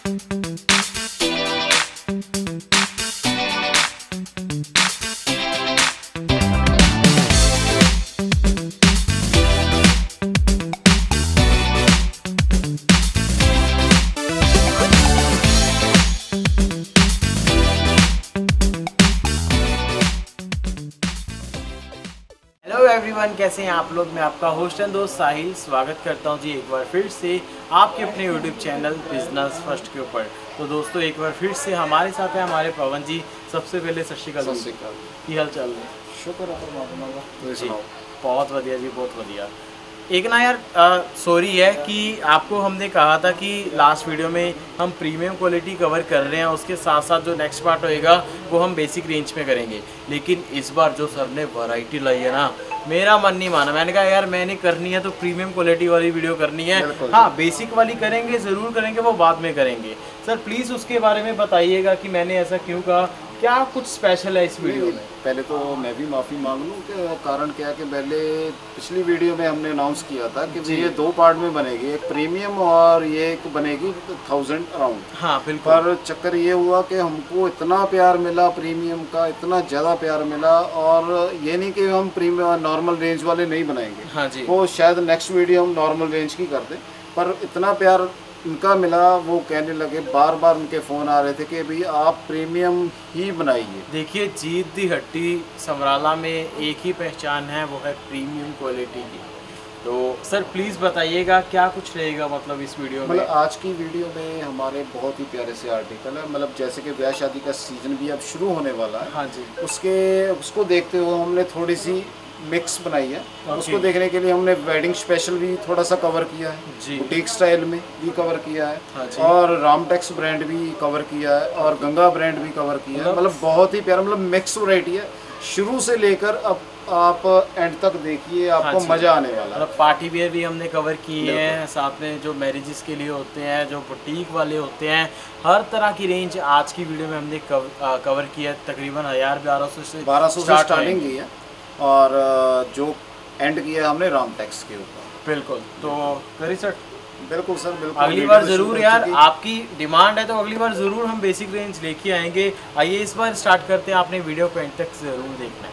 Everyone, कैसे हैं आप लोग। मैं आपका होस्ट एंड दोस्त साहिल स्वागत करता हूं जी एक बार फिर से आपके अपने यूट्यूब चैनल बिजनेस फर्स्ट के ऊपर। तो दोस्तों एक बार फिर से हमारे साथ है हमारे पवन जी। सबसे पहले सत श्री अकाल की हाल चाल है। शुक्र है परमात्मा का जी, बहुत बढ़िया जी, बहुत बढ़िया। एक ना यार सॉरी है कि आपको हमने कहा था कि लास्ट वीडियो में हम प्रीमियम क्वालिटी कवर कर रहे हैं, उसके साथ साथ जो नेक्स्ट पार्ट होएगा वो हम बेसिक रेंज में करेंगे। लेकिन इस बार जो सर ने वैरायटी लाई है ना, मेरा मन नहीं माना। मैंने कहा यार मैंने करनी है तो प्रीमियम क्वालिटी वाली वीडियो करनी है। हाँ, बेसिक वाली करेंगे, ज़रूर करेंगे, वो बाद में करेंगे। सर प्लीज़ उसके बारे में बताइएगा कि मैंने ऐसा क्यों कहा, क्या कुछ स्पेशल है इस वीडियो में। पहले तो मैं भी माफ़ी मांग लूँ कि कारण क्या है कि पहले पिछली वीडियो में हमने अनाउंस किया था कि ये 2 पार्ट में बनेगी, एक प्रीमियम और ये एक बनेगी 1000 अराउंड। हाँ बिल्कुल। पर चक्कर ये हुआ कि हमको इतना प्यार मिला प्रीमियम का, इतना ज़्यादा प्यार मिला, और ये नहीं कि हम प्रीमियम नॉर्मल रेंज वाले नहीं बनाएंगे। हाँ जी, वो शायद नेक्स्ट वीडियो हम नॉर्मल रेंज की करते, पर इतना प्यार उनका मिला, वो कहने लगे, बार बार उनके फ़ोन आ रहे थे कि भैया आप प्रीमियम ही बनाइए। देखिए, जीत दी हट्टी समराला में एक ही पहचान है, वो है प्रीमियम क्वालिटी की। तो सर प्लीज़ बताइएगा क्या कुछ रहेगा मतलब इस वीडियो में। मतलब आज की वीडियो में हमारे बहुत ही प्यारे से आर्टिकल है, मतलब जैसे कि ब्याह शादी का सीज़न भी अब शुरू होने वाला है। हाँ जी, उसको देखते हुए हमने थोड़ी सी मिक्स बनाई है। उसको देखने के लिए हमने वेडिंग स्पेशल भी थोड़ा सा कवर किया है, बुटीक स्टाइल में भी कवर किया है। हाँ, और रामटेक्स ब्रांड भी कवर किया है और गंगा ब्रांड भी कवर किया है। मतलब बहुत ही प्यारा, मतलब मिक्स वैरायटी है शुरू से लेकर अब आप एंड तक देखिए, आपको मजा आने वाला है। मतलब पार्टी वेयर भी हमने कवर किए हैं, साथ में जो मैरिजेस के लिए होते हैं, जो बुटीक वाले होते हैं, हर तरह की रेंज आज की वीडियो में हमने कवर किया है। तकरीबन 1200 से स्टार्टिंग की है, और जो एंड किया हमने रामटेक्स के ऊपर। बिल्कुल। तो करी सर। बिल्कुल सर, बिल्कुल। अगली बार ज़रूर यार, आपकी डिमांड है तो अगली बार ज़रूर हम बेसिक रेंज लेके आएंगे। आइए इस बार स्टार्ट करते हैं, आपने वीडियो को एंड तक ज़रूर देखना है।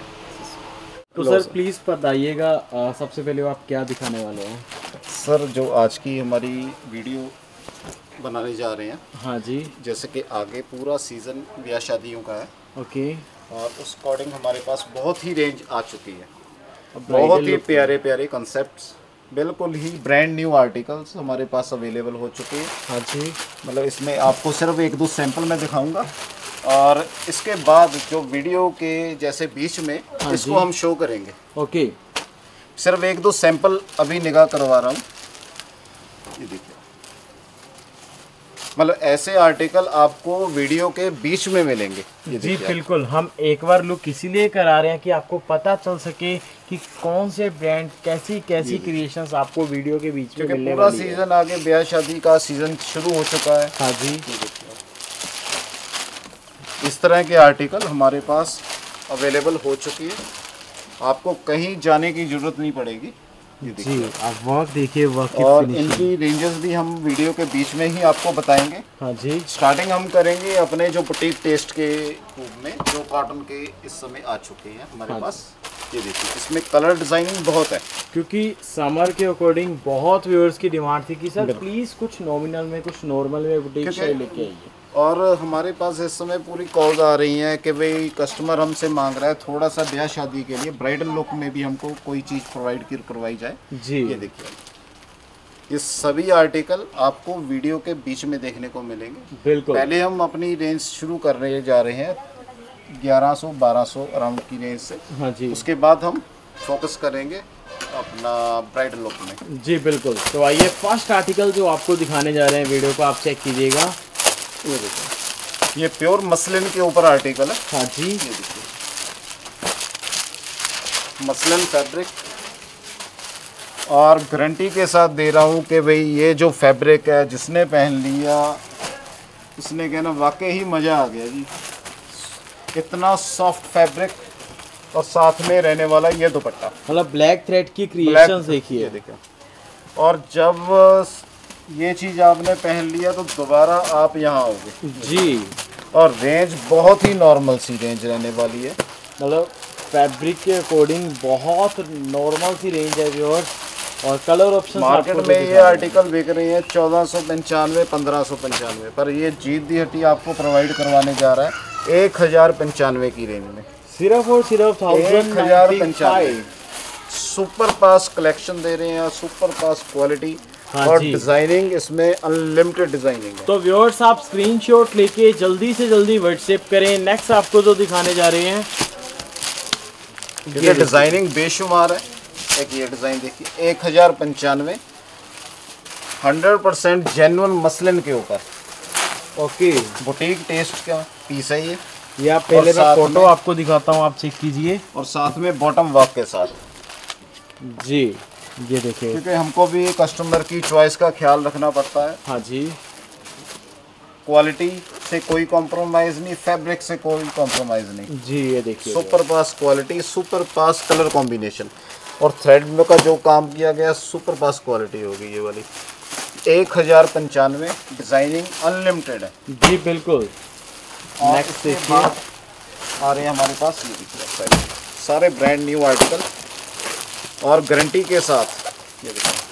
तो सर प्लीज़ बताइएगा सबसे पहले आप क्या दिखाने वाले हैं। सर जो आज की हमारी वीडियो बनाने जा रहे हैं, हाँ जी, जैसे कि आगे पूरा सीज़न ब्याह शादियों का है। ओके। और उस अकॉर्डिंग हमारे पास बहुत ही रेंज आ चुकी है, बहुत ही प्यारे प्यारे कॉन्सेप्ट्स, बिल्कुल ही ब्रांड न्यू आर्टिकल्स हमारे पास अवेलेबल हो चुके हैं। हाँ जी, मतलब इसमें आपको सिर्फ 1-2 सैंपल मैं दिखाऊंगा, और इसके बाद जो वीडियो के जैसे बीच में इसको हम शो करेंगे। ओके। सिर्फ 1-2 सैंपल अभी निगाह करवा रहा हूँ, ये देखिए। मतलब ऐसे आर्टिकल आपको वीडियो के बीच में मिलेंगे। जी बिल्कुल, हम एक बार लुक इसीलिए करा रहे हैं कि आपको पता चल सके कि कौन से ब्रांड कैसी क्रिएशंस आपको वीडियो के बीच में मिलने वाली है। पूरा सीजन आगे, ब्याह शादी का सीजन शुरू हो चुका है। हाँ जी, इस तरह के आर्टिकल हमारे पास अवेलेबल हो चुकी है, आपको कहीं जाने की जरूरत नहीं पड़ेगी। जी आप वर्क देखिए, वर्क की और इनकी रेंजेस भी हम वीडियो के बीच में ही आपको बताएंगे। हाँ जी, स्टार्टिंग हम करेंगे अपने जो बुटीक टेस्ट के रूप में, जो कॉटन के इस समय आ चुके हैं हमारे पास। ये देखिए, इसमें कलर डिजाइनिंग बहुत है, क्योंकि समर के अकॉर्डिंग बहुत व्यूअर्स की डिमांड थी कि सर प्लीज़ कुछ नॉमिनल में, कुछ नॉर्मल में बुटीक स्टाइल लेके आइए। और हमारे पास इस समय पूरी कॉल्स आ रही हैं कि भाई कस्टमर हमसे मांग रहा है थोड़ा सा ब्याह शादी के लिए ब्राइडल लुक में भी हमको कोई चीज़ प्रोवाइड करवाई जाए। जी, ये देखिए, ये सभी आर्टिकल आपको वीडियो के बीच में देखने को मिलेंगे। बिल्कुल। पहले हम अपनी रेंज शुरू करने जा रहे हैं 1100-1200 अराउंड की रेंज से। हाँ जी, उसके बाद हम फोकस करेंगे अपना ब्राइडल लुक में। जी बिल्कुल। तो आइए फर्स्ट आर्टिकल जो आपको दिखाने जा रहे हैं, वीडियो को आप चेक कीजिएगा। ये देखिए, ये प्योर मसलिन के ऊपर आर्टिकल है। हाँ जी, ये देखिए, मसलिन फैब्रिक, और गारंटी के साथ दे रहा हूँ कि भाई ये जो फैब्रिक है जिसने पहन लिया उसने कहना वाकई ही मज़ा आ गया जी। इतना सॉफ्ट फैब्रिक और साथ में रहने वाला ये दुपट्टा, मतलब ब्लैक थ्रेड की क्रिएशंस देखिए। देखिए, और जब ये चीज आपने पहन लिया तो दोबारा आप यहाँ आओगे जी। और रेंज बहुत ही नॉर्मल सी रेंज रहने वाली है, मतलब फैब्रिक के अकॉर्डिंग बहुत नॉर्मल सी रेंज है व्यूअर्स। और कलर ऑप्शन मार्केट में ये आर्टिकल बिक रही है 1495 1595, पर ये जीत दी हड्डी आपको प्रोवाइड करवाने जा रहा है 1095 की रेंज में, सिर्फ और सिर्फ 1095। सुपर पास कलेक्शन दे रहे हैं, सुपर पास क्वालिटी। हाँ, और डिजाइनिंग इसमें अनलिमिटेड डिजाइनिंग है। तो व्यूअर्स आप स्क्रीनशॉट लेके जल्दी से जल्दी व्हाट्सएप करें। नेक्स्ट आपको जो दिखाने जा रहे हैं, ये डिजाइनिंग बेशुमार है। एक ये डिजाइन देखिए 1095, 100% जेन्युइन मसलिन के ऊपर। ओके, बुटीक टेस्ट का पीस है ये आप पहले मैं फोटो आपको दिखाता हूँ, आप चेक कीजिए। और साथ में बॉटम वर्क के साथ जी, ये देखिए, क्योंकि हमको भी कस्टमर की चॉइस का ख्याल रखना पड़ता है। हाँ जी, क्वालिटी से कोई कॉम्प्रोमाइज नहीं, फैब्रिक से कोई कॉम्प्रोमाइज नहीं जी। ये देखिए, सुपर पास क्वालिटी, सुपर पास कलर कॉम्बिनेशन और थ्रेड में का जो काम किया गया सुपर पास क्वालिटी होगी ये वाली। 1095, डिजाइनिंग अनलिमिटेड है जी, बिल्कुल। नेक्स्ट देखिए आ रहे हैं हमारे पास, ये देखिए सारे ब्रांड न्यू आर्टिकल और गारंटी के साथ। ये देखिए,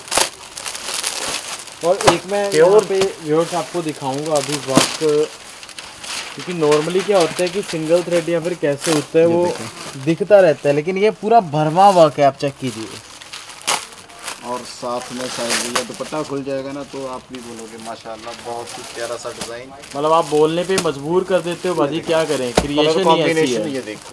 और एक मैं यहाँ पे व्यूअर्स आपको दिखाऊंगा अभी वर्क, क्योंकि नॉर्मली क्या होता है कि सिंगल थ्रेड या फिर कैसे होता है वो दिखता रहता है, लेकिन ये पूरा भरवा वर्क है, आप चेक कीजिए। और साथ में शायद ये दुपट्टा खुल जाएगा ना तो आप भी बोलोगे माशाल्लाह बहुत ही प्यारा सा डिजाइन। मतलब आप बोलने पे मजबूर कर देते हो भाजी, क्या करें, क्रिएशन ही ऐसी है। ये देखिए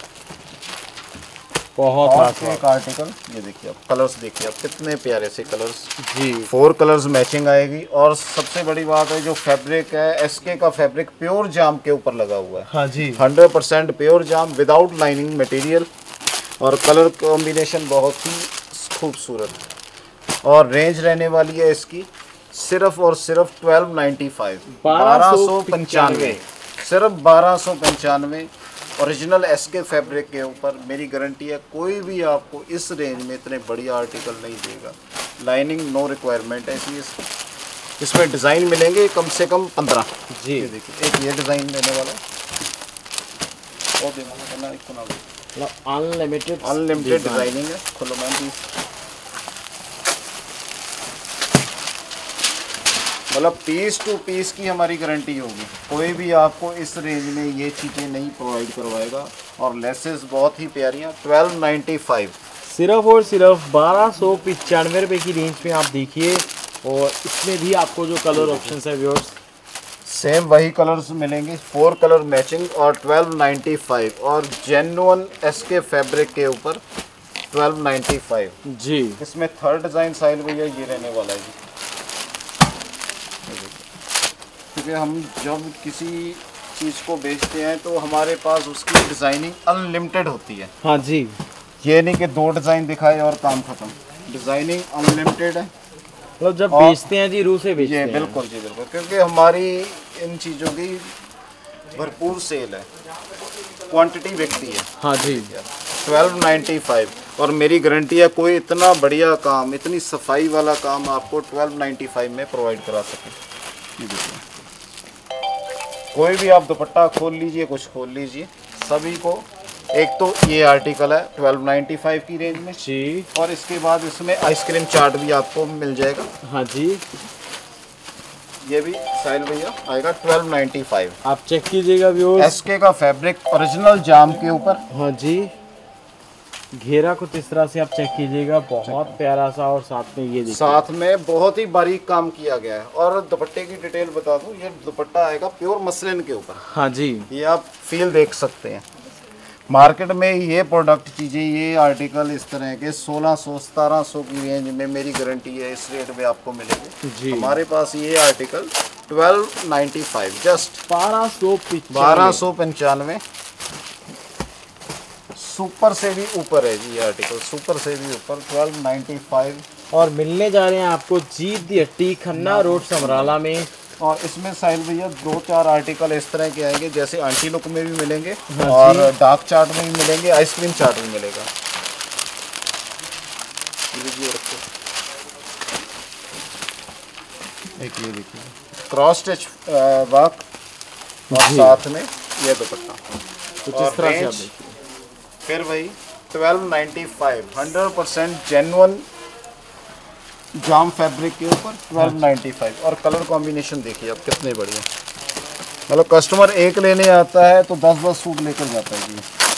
बहुत एक आर्टिकल, ये देखिए आप कलर्स देखिए आप कितने प्यारे से कलर्स जी, 4 कलर्स मैचिंग आएगी। और सबसे बड़ी बात है जो फैब्रिक है, एसके का फैब्रिक प्योर जाम के ऊपर लगा हुआ है। हाँ जी, 100% प्योर जाम विदाउट लाइनिंग मटेरियल। और कलर कॉम्बिनेशन बहुत ही खूबसूरत। और रेंज रहने वाली है इसकी सिर्फ और सिर्फ 1295, 1295, सिर्फ 1295 ओरिजिनल एसके फैब्रिक के ऊपर। मेरी गारंटी है कोई भी आपको इस रेंज में इतने बढ़िया आर्टिकल नहीं देगा। लाइनिंग नो रिक्वायरमेंट है इसमें डिज़ाइन मिलेंगे कम से कम 15 जी। ये देखिए एक ये डिज़ाइन देने वाला अनलिमिटेड डिज़ाइनिंग है। खुलो मैम पीस, मतलब पीस टू पीस की हमारी गारंटी होगी। कोई भी आपको इस रेंज में ये चीज़ें नहीं प्रोवाइड करवाएगा। और लेसेस बहुत ही प्यारी हैं। 1295, सिर्फ और सिर्फ 1295 रुपये की रेंज में आप देखिए। और इसमें भी आपको जो कलर ऑप्शंस है व्यूअर्स, सेम वही कलर्स मिलेंगे, 4 कलर मैचिंग और 1295 और जेन्युइन एसके फैब्रिक के ऊपर 1295 जी। इसमें थर्ड डिज़ाइन साइल भैया ये रहने वाला है जी। क्योंकि हम जब किसी चीज़ को बेचते हैं तो हमारे पास उसकी डिज़ाइनिंग अनलिमिटेड होती है। हाँ जी, ये नहीं कि 2 डिज़ाइन दिखाए और काम ख़त्म। डिज़ाइनिंग अनलिमिटेड है। मतलब जब बेचते हैं जी रूह से बेचते हैं। बिल्कुल जी बिल्कुल, क्योंकि हमारी इन चीज़ों की भरपूर सेल है, क्वांटिटी बिकती है। हाँ जी, 1295 और मेरी गारंटी है कोई इतना बढ़िया काम, इतनी सफाई वाला काम आपको 1295 में प्रोवाइड करा सके। ये देखिए, कोई भी आप दुपट्टा खोल लीजिए, कुछ खोल लीजिए, सभी को एक तो ये आर्टिकल है 1295 की रेंज में जी। और इसके बाद इसमें आइसक्रीम चार्ट भी आपको मिल जाएगा। हाँ जी, ये भी साहिल भैया आएगा 1295। आप चेक कीजिएगा व्यूअर्स, एसके का फैब्रिक ओरिजिनल जाम के ऊपर। हाँ जी, घेरा कुछ इस तरह से आप चेक कीजिएगा, बहुत प्यारा सा। और साथ में ये देखिए, साथ में बहुत ही बारीक काम किया गया है। और दुपट्टे की डिटेल बता दूं, ये दुपट्टा आएगा प्योर मसलिन के ऊपर। हाँ जी, ये आप फील देख सकते हैं। मार्केट में ये प्रोडक्ट चीज़ें, ये आर्टिकल इस तरह के 1600-1700 की रेंज में मेरी गारंटी है इस रेट में आपको मिलेंगे जी। हमारे पास ये आर्टिकल 1295, जस्ट 1295, सुपर से भी ऊपर है जी। ये आर्टिकल सुपर से भी ऊपर 1295 और मिलने जा रहे हैं आपको जीत दी हट्टी, खन्ना रोड, समराला में। और इसमें साहिल भैया 2-4 आर्टिकल इस तरह के आएंगे, जैसे आंटी लुक में भी मिलेंगे और डार्क चार्ट में भी मिलेंगे, आइसक्रीम चार्ट भी मिलेगा। देखिए क्रॉस स्टिच वर्क और साथ में ये दुपट्टा। कुछ इस तरह से आप देखिए। फिर वही 1295 100% जेन्युइन जाम फैब्रिक के ऊपर 1295 और कलर कॉम्बिनेशन देखिए आप कितने बढ़िया। मतलब कस्टमर एक लेने आता है तो 10-10 सूट लेकर जाता है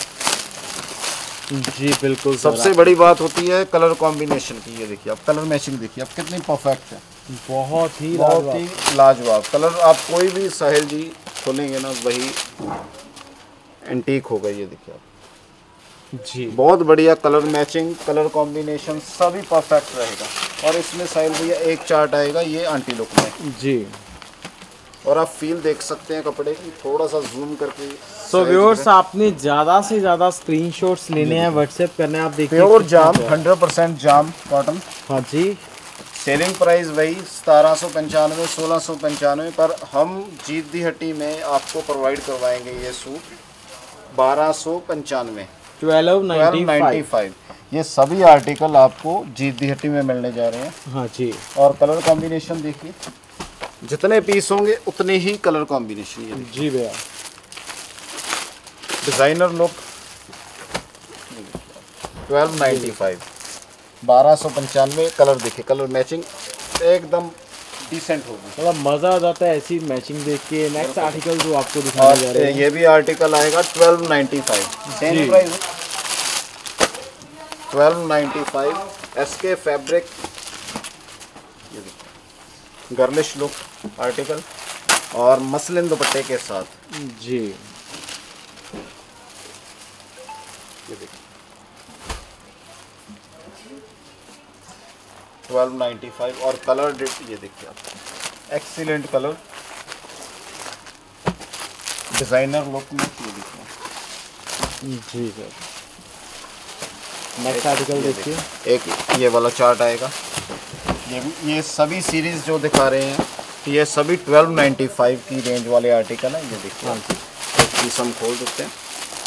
जी बिल्कुल। सबसे बड़ी बात होती है कलर कॉम्बिनेशन की। ये देखिए आप कलर मैचिंग देखिए आप कितनी परफेक्ट है, बहुत ही लाजवाब कलर। आप कोई भी साहिल जी खोलेंगे ना वही एंटीक होगा। ये देखिए आप जी, बहुत बढ़िया कलर मैचिंग, कलर कॉम्बिनेशन सभी परफेक्ट रहेगा। और इसमें साहिल भैया एक चार्ट आएगा ये आंटी लुक में जी, और आप फील देख सकते हैं कपड़े की, थोड़ा सा जूम करके। सो व्यूअर्स आपने ज़्यादा से ज़्यादा स्क्रीनशॉट्स लेने हैं, व्हाट्सएप करने हैं। आप देखिए प्योर जाम 100% जाम कॉटन। हाँ जी, सेलिंग प्राइस वही 1795 1695, पर हम जीत दी हट्टी में आपको प्रोवाइड करवाएंगे ये सूट 1295 1295। ये सभी आर्टिकल आपको जीत दी हट्टी में मिलने जा रहे हैं। हाँ जी, और कलर कॉम्बिनेशन देखिए, जितने पीस होंगे उतने ही कलर कॉम्बिनेशन। ये जी भैया, डिज़ाइनर लुक 1295 1295। कलर देखिए, कलर मैचिंग एकदम डिसेंट होगी। मतलब मज़ा आ जाता है ऐसी मैचिंग देख के। नेक्स्ट आर्टिकल जो आपको दिखाने जा रहे हैं, ये भी आर्टिकल आएगा 1295 same price 1295। SK fabric girlish look article और मसलिन दुपट्टे के साथ जी। ये देखिए 1295 और कलर ये देखिए आप एक्सीलेंट कलर डिजाइनर लुक में। ये देखिए जी सर। नेक्स्ट आर्टिकल देखिए, एक ये वाला चार्ट आएगा। ये सभी सीरीज जो दिखा रहे हैं ये सभी 1295 की रेंज वाले आर्टिकल हैं। ये देखिए एक पीस हम खोल देते हैं,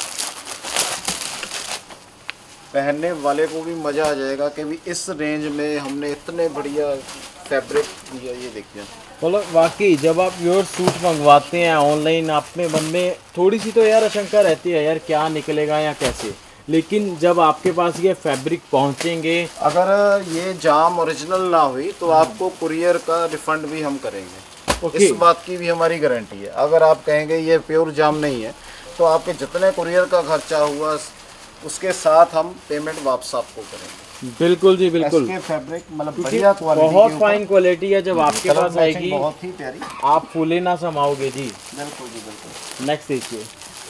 पहनने वाले को भी मज़ा आ जाएगा कि भी इस रेंज में हमने इतने बढ़िया फैब्रिक दिया। ये देखिए मतलब वाकई जब आप योर सूट मंगवाते हैं ऑनलाइन, अपने मन में थोड़ी सी तो यार आशंका रहती है यार क्या निकलेगा या कैसे, लेकिन जब आपके पास ये फैब्रिक पहुंचेंगे, अगर ये जाम ओरिजिनल ना हुई तो आपको कुरियर का रिफंड भी हम करेंगे। इस बात की भी हमारी गारंटी है। अगर आप कहेंगे ये प्योर जाम नहीं है तो आपके जितने कुरियर का खर्चा हुआ उसके साथ हम पेमेंट वापस आपको करेंगे। बिल्कुल जी बिल्कुल। इसके फैब्रिक मतलब बढ़िया क्वालिटी, बहुत फाइन क्वालिटी है। जब आपके पास आएगी बहुत ही प्यारी, आप फूले ना समाओगे जी। बिल्कुल जी बिल्कुल। नेक्स्ट देखिए,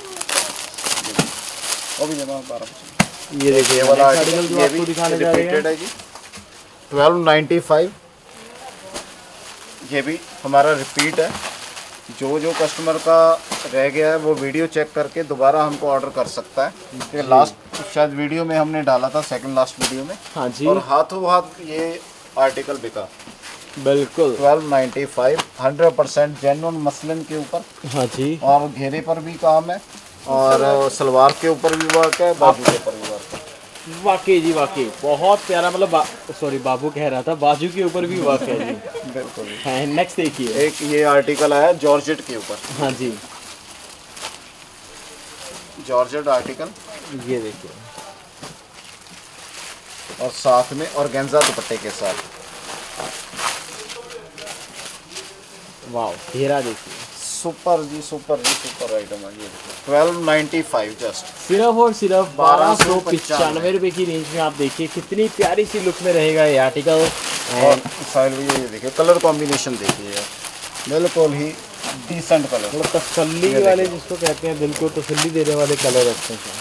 ये देखिए ये वाला आर्टिकल जो आपको दिखाने जा रहे हैं जी 1295। ये भी हमारा रिपीट है। जो कस्टमर का रह गया है वो वीडियो चेक करके दोबारा हमको ऑर्डर कर सकता है। कि लास्ट शायद वीडियो में हमने डाला था, सेकंड लास्ट वीडियो में। हाँ जी, और हाथों हाथ ये आर्टिकल बिका। बिल्कुल 1295 100% जेन्युइन मसलिन के ऊपर। हाँ जी, और घेरे पर भी काम है और सलवार के ऊपर भी वर्क है, बाजू के ऊपर भी वर्क है। वाकई जी वाकई बहुत प्यारा। मतलब सॉरी बाबू कह रहा था, बाजू के ऊपर भी वर्क है जी। बिल्कुल। नेक्स्ट देखिए, एक ये आर्टिकल आया जॉर्जेट के ऊपर। हाँ जी, जॉर्जेट आर्टिकल ये देखिए, और साथ में ऑर्गेन्जा दुपट्टे के साथ। वाह घेरा देखिए, सुपर जी सुपर आइटम है। ये 1295 जस्ट, सिर्फ और सिर्फ 1295 रुपये की रेंज में। आप देखिए कितनी प्यारी सी लुक में रहेगा ये आर्टिकल। और साइड में ये देखिए कलर कॉम्बिनेशन देखिए यार, बिल्कुल ही डिसेंट कलर। मतलब तसल्ली वाले जिसको कहते हैं, दिल को तसल्ली देने वाले कलर अच्छे हैं।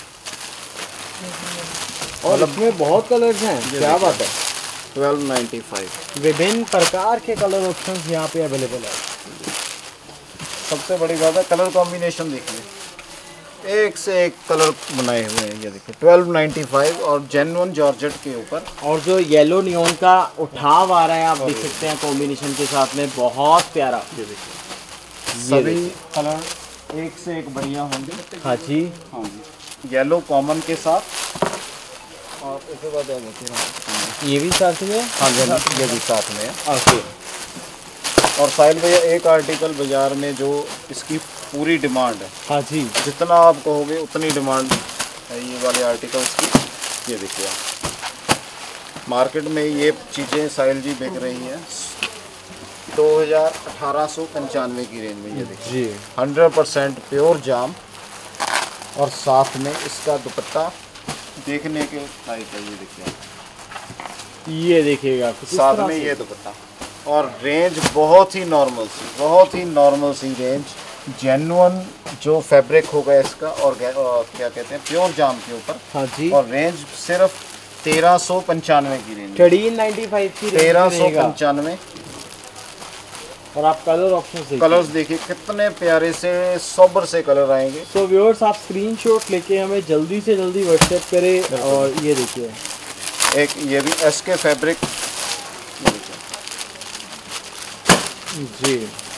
और इसमें बहुत कलर्स हैं, क्या बात है। 1295 विभिन्न प्रकार के कलर ऑप्शंस यहाँ पे अवेलेबल है। सबसे बड़ी बात है कलर कॉम्बिनेशन देखिए, एक से एक कलर बनाए हुए हैं। ये देखिए 1295 और जेन्युइन जॉर्जेट के ऊपर। और जो येलो नियॉन का उठाव आ रहा है आप देख सकते हैं कॉम्बिनेशन के साथ में, बहुत प्यारा। ये देखिए सभी कलर एक से एक बढ़िया होंगे। हाँ जी, हाँ जी, येलो कॉमन के साथ। और उसके बाद ये भी साथ में, हाँ जी ये भी साथ में है। ओके। और साहिल भैया एक आर्टिकल बाजार में जो इसकी पूरी डिमांड है, हाँ जी, जितना आप कहोगे उतनी डिमांड है ये वाले आर्टिकल्स की। ये देखिए आप मार्केट में ये चीज़ें साहिल जी बिक रही हैं 2895 की रेंज में। ये देखिए 100% प्योर जाम, और साथ में इसका दुपट्टा देखने के लायक है। ये देखिए आप, ये देखिएगा साथ में ये दुपट्टा, और रेंज बहुत ही नॉर्मल सी रेंज, जेन्युइन जो फैब्रिक होगा इसका, और क्या कहते हैं प्योर जाम के ऊपर। हाँ जी, और रेंज सिर्फ 1395 की रेंज, 1395 की 1395। और आप कलर ऑप्शन से कलर्स देखिए कितने प्यारे से सोबर से कलर आएंगे। सो व्यूअर्स, आप स्क्रीनशॉट लेके हमें जल्दी से जल्दी व्हाट्सएप करें। और ये देखिए एक ये भी एसके फैब्रिक जी,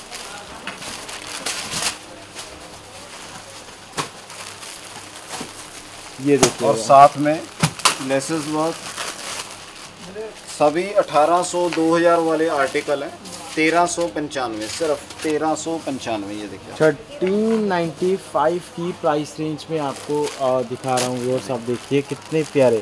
ये देखिए, और साथ में लेसेस वर्क, सभी 1800 2000 वाले आर्टिकल हैं। 1395, सिर्फ 1395। ये देखिए 1395 की प्राइस रेंज में आपको दिखा रहा हूँ व्यूअर्स। आप देखिए कितने प्यारे,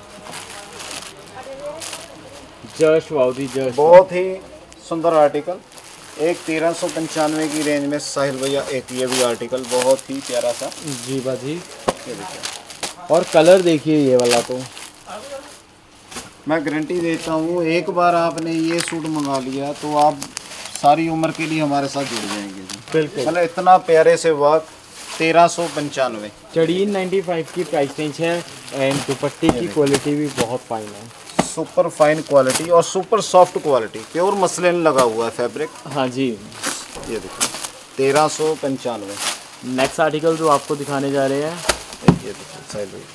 जश वाउदी जश, बहुत ही सुंदर आर्टिकल। एक 1395 की रेंज में साहिल भैया एक ये भी आर्टिकल बहुत ही प्यारा सा। जी बाजी, ये देखिए, और कलर देखिए ये वाला, तो मैं गारंटी देता हूँ एक बार आपने ये सूट मंगा लिया तो आप सारी उम्र के लिए हमारे साथ जुड़ जाएंगे। बिल्कुल, मतलब इतना प्यारे से वर्क। 1395, 1395 की प्राइस रेंज है। एंड दुपट्टे की क्वालिटी भी बहुत फाइन है, सुपर फाइन क्वालिटी और super soft quality, pure muslin लगा हुआ है फैब्रिक। हाँ जी, ये देखिए 1395। नेक्स्ट आर्टिकल जो आपको दिखाने जा रहे हैं, ये देखिए साहिल भैया,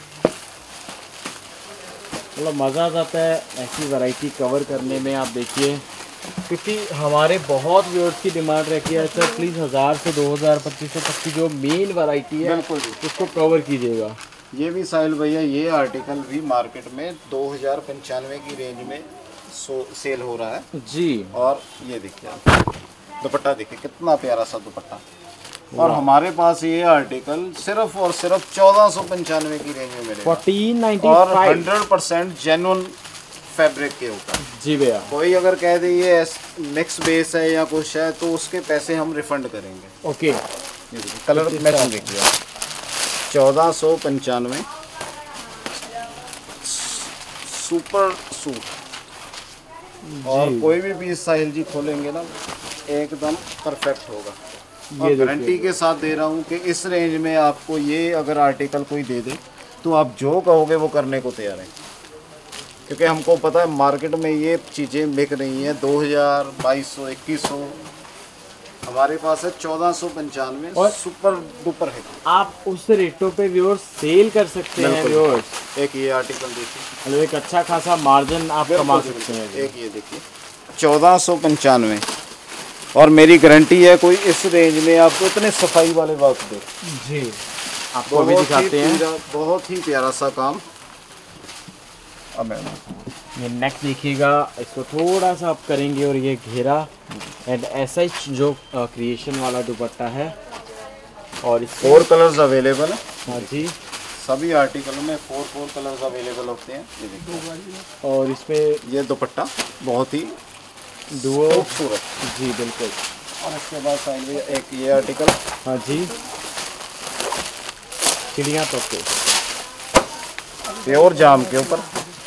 मतलब मज़ा आ जाता है ऐसी वैरायटी कवर करने में। आप देखिए, क्योंकि हमारे बहुत व्यूअर्स की डिमांड रहती है सर प्लीज़ 1000 से 2000 2500 तक की जो मेन वैरायटी है बिल्कुल उसको कवर कीजिएगा। ये भी साहिल भैया, ये आर्टिकल भी मार्केट में 2095 की रेंज में सेल हो रहा है जी। और ये देखिए आप दुपट्टा देखिए कितना प्यारा सा दुपट्टा, और हमारे पास ये आर्टिकल सिर्फ और सिर्फ 1495 की रेंज में मिलेगा, 1495 और 100% जेन्युइन फैब्रिक के ऊपर। जी भैया, कोई अगर कह दे ये मिक्स बेस है या कुछ है तो उसके पैसे हम रिफंड करेंगे। ओके, ये देखिए कलर मैचिंग देखिए 1495 सुपर सूट, और कोई भी पीस साहिल जी खोलेंगे ना एकदम परफेक्ट होगा। और गारंटी के साथ दे रहा हूँ कि इस रेंज में आपको ये अगर आर्टिकल कोई दे दे तो आप जो कहोगे वो करने को तैयार हैं, क्योंकि हमको पता है मार्केट में ये चीज़ें बिक रही हैं 2000 2200 2100, हमारे पास है 1495 और सुपर डुपर है। आप उस रेटों पे व्यूअर्स सेल कर सकते हैं व्यूअर्स। एक ये आर्टिकल देखिए, मतलब एक अच्छा खासा मार्जिन आप कमा सकते हैं। एक ये देखिए 1495, और मेरी गारंटी है कोई इस रेंज में आपको इतने सफाई वाले वर्क दे। जी, आपको अभी दिखाते हैं, बहुत ही प्यारा सा काम। अब ये नेक देखिएगा, इसको थोड़ा सा आप करेंगे और ये घेरा एंड ऐसा ही जो क्रिएशन वाला दुपट्टा है, और 4 कलर्स अवेलेबल है। हाँ जी, सभी आर्टिकलों में 4 कलर्स अवेलेबल होते हैं। ये देखिए, और इसमें ये दुपट्टा बहुत ही डुओ खूबसूरत। जी बिल्कुल। और इसके बाद साइड में एक ये आर्टिकल, हाँ जी, चिड़िया टोपे प्योर जाम के ऊपर,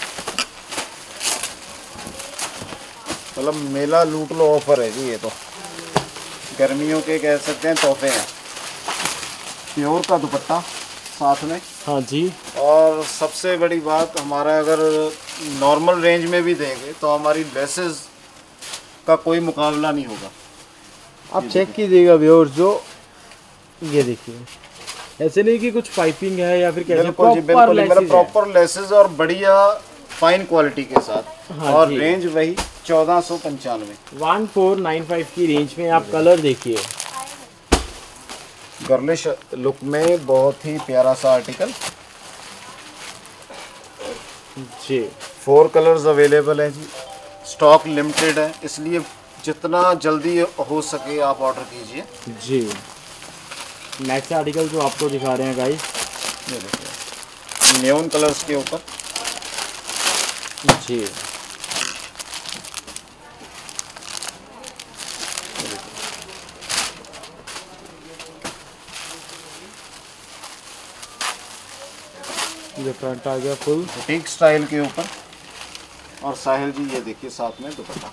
मतलब मेला लूट लो ऑफर है जी। ये तो गर्मियों के कह सकते हैं तोहफे हैं। प्योर का दुपट्टा साथ में। हाँ जी, और सबसे बड़ी बात, हमारा अगर नॉर्मल रेंज में भी देंगे तो हमारी लेसेस का कोई मुकाबला नहीं होगा। आप चेक कीजिएगा व्यूअर्स, जो ये देखिए ऐसे नहीं कि कुछ पाइपिंग है या फिर कैसे, प्रॉपर लेसेस और बढ़िया फाइन क्वालिटी के साथ। हाँ, और रेंज वही 1495, 1495 की रेंज में। आप कलर देखिए, गर्लिश लुक में बहुत ही प्यारा सा आर्टिकल जी। 4 कलर्स अवेलेबल है जी, स्टॉक लिमिटेड है, इसलिए जितना जल्दी हो सके आप ऑर्डर कीजिए जी। नेक्स्ट आर्टिकल जो आपको दिखा रहे हैं गाइस, ये देखिए नियॉन कलर्स के ऊपर जी। ये फ्रंट आ गया फुल बुटीक स्टाइल के ऊपर। और साहिल जी ये देखिए साथ में दुपट्टा,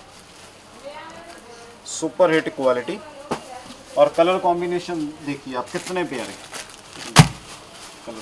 सुपर हिट क्वालिटी। और कलर कॉम्बिनेशन देखिए आप कितने प्यारे कलर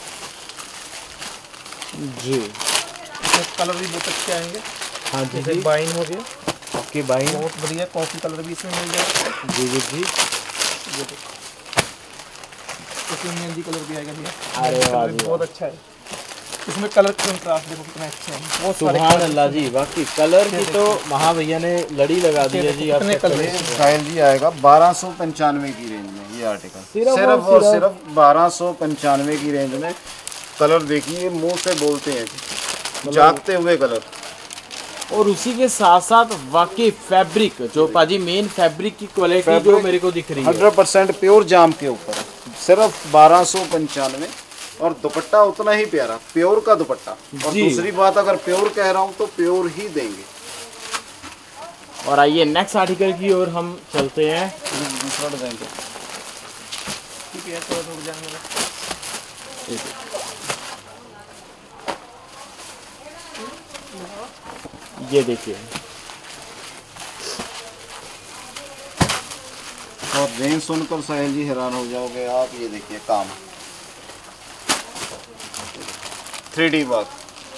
जी। कलर भी बहुत अच्छे आएंगे। हाँ जी जैसे बाइन हो गया, ओके बाइन बहुत बढ़िया कॉफी कलर भी इसमें मिल जाएगा। जी जी जी। ये देखो इसमें मेहंदी कलर भी आएगा भैया। अरे वाह कलर भी बहुत अच्छा है इसमें। कलर कंट्रास्ट देखो कितना अच्छा है, बहुत सारे सुभान अल्लाह जी। बाकी कलर की तो महा भैया ने लड़ी लगा दी है जी। आप कितने कलर हैं? साहिल जी आएगा 1295 की रेंज में ये आर्टिकल, सिर्फ और सिर्फ 1295 की रेंज में। कलर देखिए मुंह से बोलते हैं जी, जागते हुए कलर। और उसी के साथ साथ वाकई फैब्रिक जो पाजी मेन फैब्रिक की क्वालिटी जो मेरे को दिख रही है 100% प्योर जाम के ऊपर है, सिर्फ 1295। और दुपट्टा उतना ही प्यारा, प्योर का दुपट्टा। और जी। दूसरी बात, अगर प्योर कह रहा हूँ तो प्योर ही देंगे। और आइए नेक्स्ट आर्टिकल की ओर हम चलते हैं। दूसरा डिजाइन ठीक है, तो रुक जाएंगे। ये देखिए और रेंज सुनकर साहिल जी हैरान हो जाओगे आप। ये देखिए काम 3D वर्क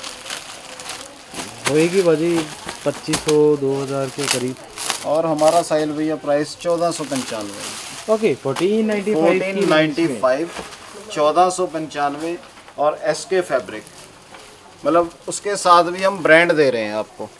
होएगी बाजी 2500 2000 के करीब। और हमारा साहिल भैया प्राइस 1495। ओके 1495 1495 और SK फैब्रिक, मतलब उसके साथ भी हम ब्रांड दे रहे हैं आपको।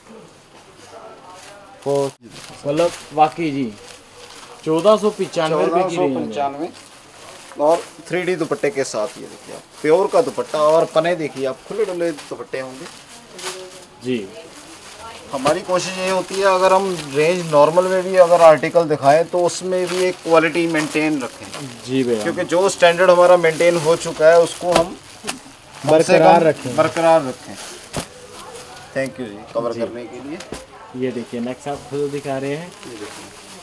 मतलब वाकई जी 1495 रुपये की रेंज में। 1495 और 3D दुपट्टे के साथ। ये देखिए आप प्योर का दुपट्टा। और पने देखिए आप खुले डुले दुपट्टे होंगे जी। हमारी कोशिश ये होती है अगर हम रेंज नॉर्मल में भी अगर आर्टिकल दिखाएं तो उसमें भी एक क्वालिटी मेंटेन रखें जी भैया, क्योंकि जो स्टैंडर्ड हमारा मेंटेन हो चुका है उसको हम बरकरार रखें। थैंक यू जी कवर करने के लिए। ये देखिए नेक्स्ट आप खुद दिखा रहे हैं। ये देखिए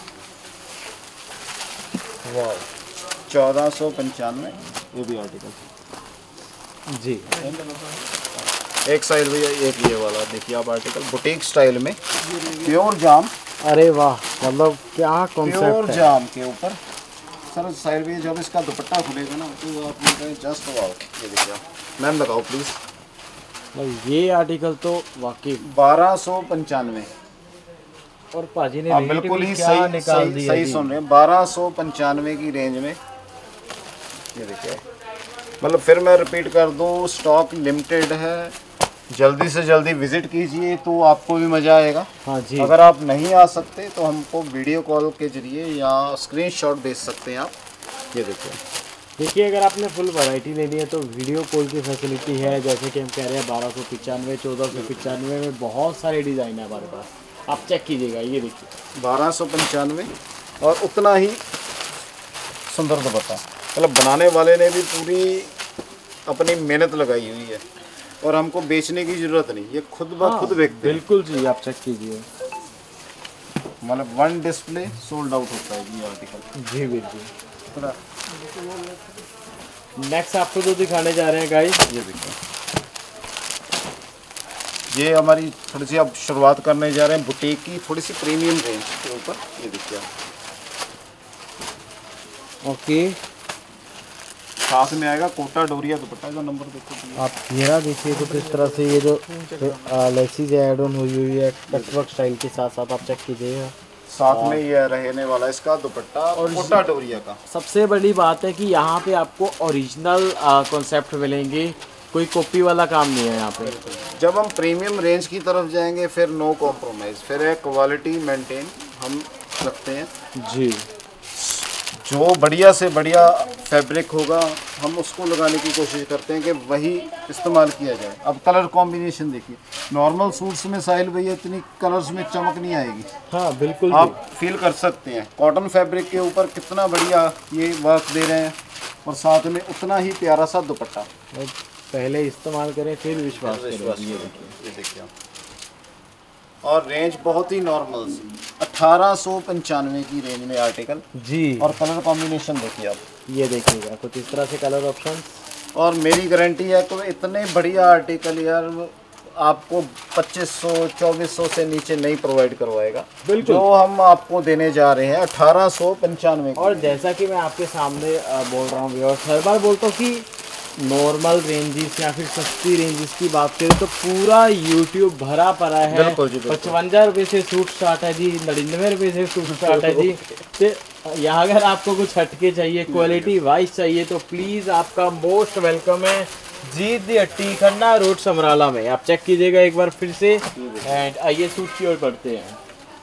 वाह 1495 ये भी आर्टिकल जी। एक साइड भैया एक ये वाला देखिए आप आर्टिकल बुटीक स्टाइल में प्योर जाम। अरे वाह मतलब क्या कॉन्सेप्ट प्योर है। जाम के ऊपर सर साइड में जब इसका दुपट्टा खुलेगा ना तो आप जस्ट वाओ। ये देखिए आप मैम लगाओ प्लीज। मतलब ये आर्टिकल तो वाकई 1295 और पाजी ने आप रेट बिल्कुल भी ही क्या सही निकाल दिया सही जी। सुन रहे हैं 1295 की रेंज में। ये देखिए मतलब फिर मैं रिपीट कर दूं स्टॉक लिमिटेड है, जल्दी से जल्दी विजिट कीजिए तो आपको भी मज़ा आएगा। हाँ जी। अगर आप नहीं आ सकते तो हमको वीडियो कॉल के जरिए या स्क्रीनशॉट भेज सकते हैं आप। ये देखिए अगर आपने फुल वैरायटी लेनी है तो वीडियो कॉल की फैसिलिटी है। जैसे कि हम कह रहे हैं 1295 1495 में बहुत सारे डिज़ाइन है हमारे पास, आप चेक कीजिएगा। ये देखिए 1295 और उतना ही सुंदर दुपट्टा। मतलब बनाने वाले ने भी पूरी अपनी मेहनत लगाई हुई है और हमको बेचने की ज़रूरत नहीं, ये खुद ब खुद बेचते हैं। बिल्कुल जी आप चेक कीजिए। मतलब वन डिस्प्ले सोल्ड आउट होता है ये आर्टिकल। जी बिल्कुल। नेक्स्ट आपको जो दिखाने जा रहे हैं गाइस, ये देखिए ये हमारी थोड़ी सी अब शुरुआत करने जा रहे हैं बुटीक की थोड़ी सी प्रीमियम रेंज के ऊपर। ये देखिए आप ओके साथ में आएगा कोटा डोरिया दुपट्टा का नंबर देखो। आप घेरा देखिए तो किस तरह से ये जो लेसीज ऐड ऑन हुई है कटवर्क स्टाइल के साथ साथ आप चेक कीजिएगा। साथ में ये रहने वाला इसका दुपट्टा और कोटा डोरिया का। सबसे बड़ी बात है कि यहाँ पे आपको ओरिजिनल कॉन्सेप्ट मिलेंगे, कोई कॉपी वाला काम नहीं है यहाँ पे। जब हम प्रीमियम रेंज की तरफ जाएंगे फिर नो कॉम्प्रोमाइज़, फिर है क्वालिटी मेंटेन हम रखते हैं जी। जो बढ़िया से बढ़िया फैब्रिक होगा हम उसको लगाने की कोशिश करते हैं कि वही इस्तेमाल किया जाए। अब कलर कॉम्बिनेशन देखिए नॉर्मल सूट्स में साहिल भैया इतनी कलर्स में चमक नहीं आएगी। हाँ बिल्कुल, आप फील कर सकते हैं कॉटन फैब्रिक के ऊपर कितना बढ़िया ये वर्क दे रहे हैं और साथ में उतना ही प्यारा सा दुपट्टा। पहले इस्तेमाल करें फिर विश्वास करें। ये देखिए आप। और रेंज बहुत ही नॉर्मल 1895 की रेंज में आर्टिकल जी। और कलर कॉम्बिनेशन देखिए आप, ये देखिएगा कुछ इस तरह से कलर ऑप्शन। और मेरी गारंटी है तो इतने बढ़िया आर्टिकल यार आपको 2500-2400 से नीचे नहीं प्रोवाइड करवाएगा। बिल्कुल, जो हम आपको देने जा रहे हैं 1895। और जैसा कि मैं आपके सामने बोल रहा हूँ, हर बार बोलता हूँ कि नॉर्मल रेंजेस या फिर सस्ती रेंजेस की बात करें तो पूरा YouTube भरा पड़ा है। 55 रुपये से सूट स्टार्ट है जी, 99 रुपये से सूट स्टार्ट है जी। तो यहाँ अगर आपको कुछ हटके चाहिए, क्वालिटी वाइज चाहिए, तो प्लीज़ आपका मोस्ट वेलकम है जीत दी हट्टी, खन्ना रोड, समराला में। आप चेक कीजिएगा एक बार फिर से। एंड आइए सूट की ओर बढ़ते हैं।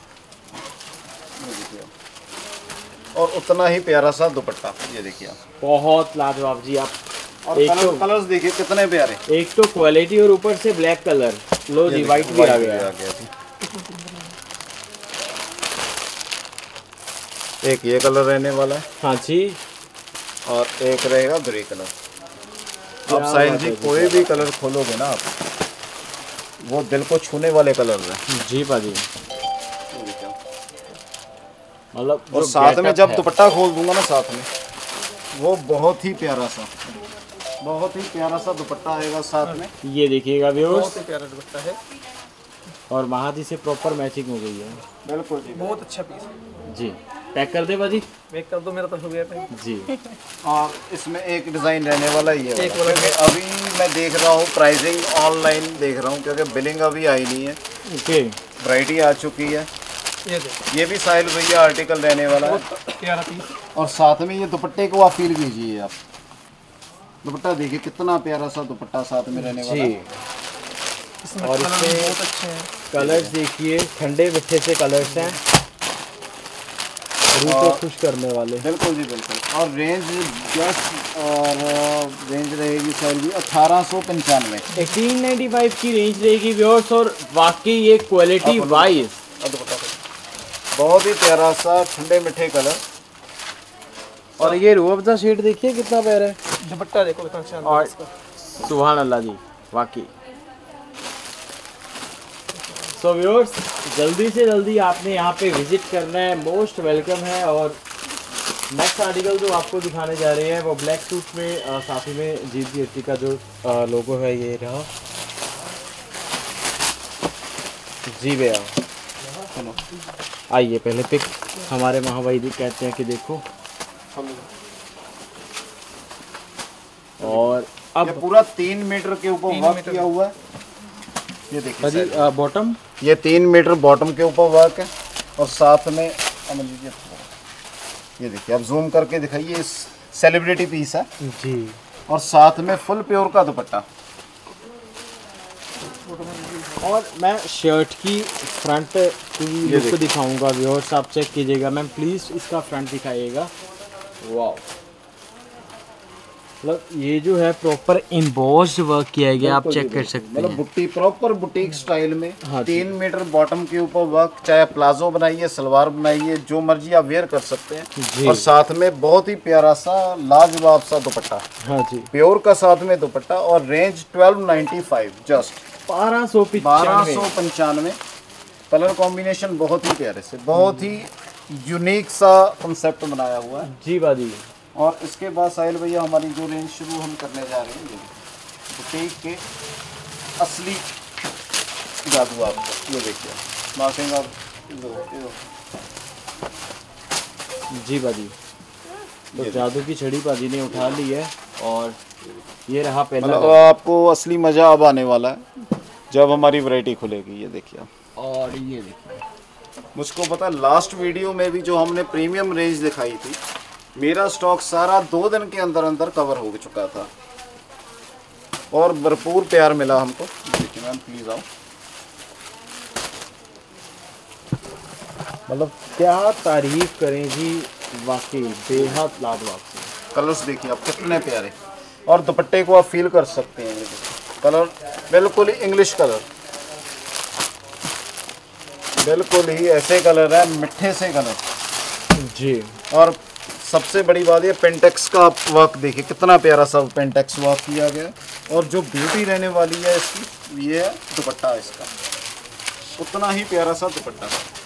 और उतना ही प्यारा सा दुपट्टा, ये देखिए आप, बहुत लाजवाब जी। आप और कलर्स देखिए कितने प्यारे, एक तो क्वालिटी और ऊपर से ब्लैक कलर। लो जी, व्हाइट भी आ गया। एक ये कलर रहने वाला है, हाँ जी, और एक रहेगा ग्रे कलर। अब साहिल जी कोई भी कलर खोलोगे ना आप, वो दिल को छूने वाले कलर हैं जी पाजी। मतलब और साथ में जब दुपट्टा खोल दूंगा ना साथ में, वो बहुत ही प्यारा सा दुपट्टा आएगा साथ में। ये देखिएगा व्यूअर्स, बहुत ही प्यारा दुपट्टा है और महाजी से प्रॉपर मैचिंग हो गई है। बिल्कुल जी, बहुत अच्छा पीस है जी। पैक कर दे बाजी, पैक कर दो, मेरा तो हो गया पैक जी। और इसमें एक डिज़ाइन रहने वाला ही है, अभी मैं देख रहा हूँ प्राइसिंग ऑनलाइन देख रहा हूँ, क्योंकि बिलिंग अभी आई नहीं है। ओके, वैरायटी आ चुकी है। ये भी साहिल भैया आर्टिकल रहने वाला है, प्यारा पीस। और साथ में ये दुपट्टे को आप फील कीजिए। आप दुपट्टा देखिए कितना प्यारा सा दुपट्टा साथ में रहने वाला है। और इसमें बहुत अच्छे हैं कलर्स, देखिए ठंडे मिठे से कलर्स हैं, रूह को खुश करने वाले। बिल्कुल जी बिल्कुल। और रेंज जस्ट और रेंज रहेगी साहिल जी 1895, 1895 की रेंज रहेगी व्यूअर्स। और वाकई ये क्वालिटी वाइज बहुत ही प्यारा सा ठंडे मीठे कलर। और ये रूह अफ़ज़ा शेड देखिए कितना प्यारा है, दुपट्टा देखो कितना अच्छा। और सुभान अल्लाह जी, वाकई। सो व्यूअर्स, जल्दी से जल्दी आपने यहाँ पे विजिट करना है, मोस्ट वेलकम है। और नेक्स्ट आर्टिकल जो आपको दिखाने जा रहे हैं वो ब्लैक सूट में, साथ ही में जीत दी हट्टी का जो लोगो है ये रहा जी भैया। आइए पहले पिक हमारे महाभाई जी कहते हैं कि देखो, और अब ये पूरा 3 मीटर के ऊपर वर्क किया हुआ है। ये देखिए बॉटम, ये 3 मीटर बॉटम के ऊपर वर्क है, और साथ में ये देखिए आप जूम करके दिखाइए, सेलिब्रिटी पीस है जी। और साथ में फुल प्योर का दुपट्टा। और मैं शर्ट की फ्रंट की लुक दिखाऊंगा व्यूअर्स, आप चेक कीजिएगा। मैम प्लीज़ इसका फ्रंट दिखाइएगा। वाह, मतलब ये जो है प्रॉपर एम्बोस्ड वर्क किया गया, आप चेक कर सकते हैं। मतलब बुट्टी प्रॉपर बुटीक स्टाइल में। हाँ, 3 मीटर बॉटम के ऊपर वर्क, चाहे प्लाजो बनाइए, सलवार बनाइए, जो मर्जी आप वेयर कर सकते हैं। और साथ में बहुत ही प्यारा सा लाजवाब सा दुपट्टा, हाँ जी, प्योर का साथ में दुपट्टा। और रेंज 1295, जस्ट 1295। कलर कॉम्बिनेशन बहुत ही प्यारे से, बहुत ही यूनिक सा कंसेप्ट बनाया हुआ है जी बाजी। और इसके बाद साहिल भैया हमारी जो रेंज शुरू हम करने जा रहे हैं, बुटीक के असली जादू आपको ये देखिए, मार्किंग आप जी बाजी। तो जादू की छड़ी बाजी ने उठा ली है, और ये रहा पहला। मतलब आपको असली मज़ा अब आने वाला है जब हमारी वैरायटी खुलेगी। ये देखिए आप, और ये देखिए, मुझको पता है लास्ट वीडियो में भी जो हमने प्रीमियम रेंज दिखाई थी, मेरा स्टॉक सारा 2 दिन के अंदर अंदर कवर हो चुका था, और भरपूर प्यार मिला हमको। देखिए मैम प्लीज़ आओ। मतलब क्या तारीफ करें जी, वाकई बेहद लाजवाब से। कलर्स देखिए आप कितने प्यारे, और दुपट्टे को आप फील कर सकते हैं। ये कलर बिल्कुल ही इंग्लिश कलर, बिल्कुल ही ऐसे कलर है, मिठे से कलर जी। और सबसे बड़ी बात ये पेंटेक्स का वर्क देखिए कितना प्यारा सा पेंटेक्स वर्क किया गया। और जो ब्यूटी रहने वाली है इसकी, ये दुपट्टा इसका उतना ही प्यारा सा दुपट्टा।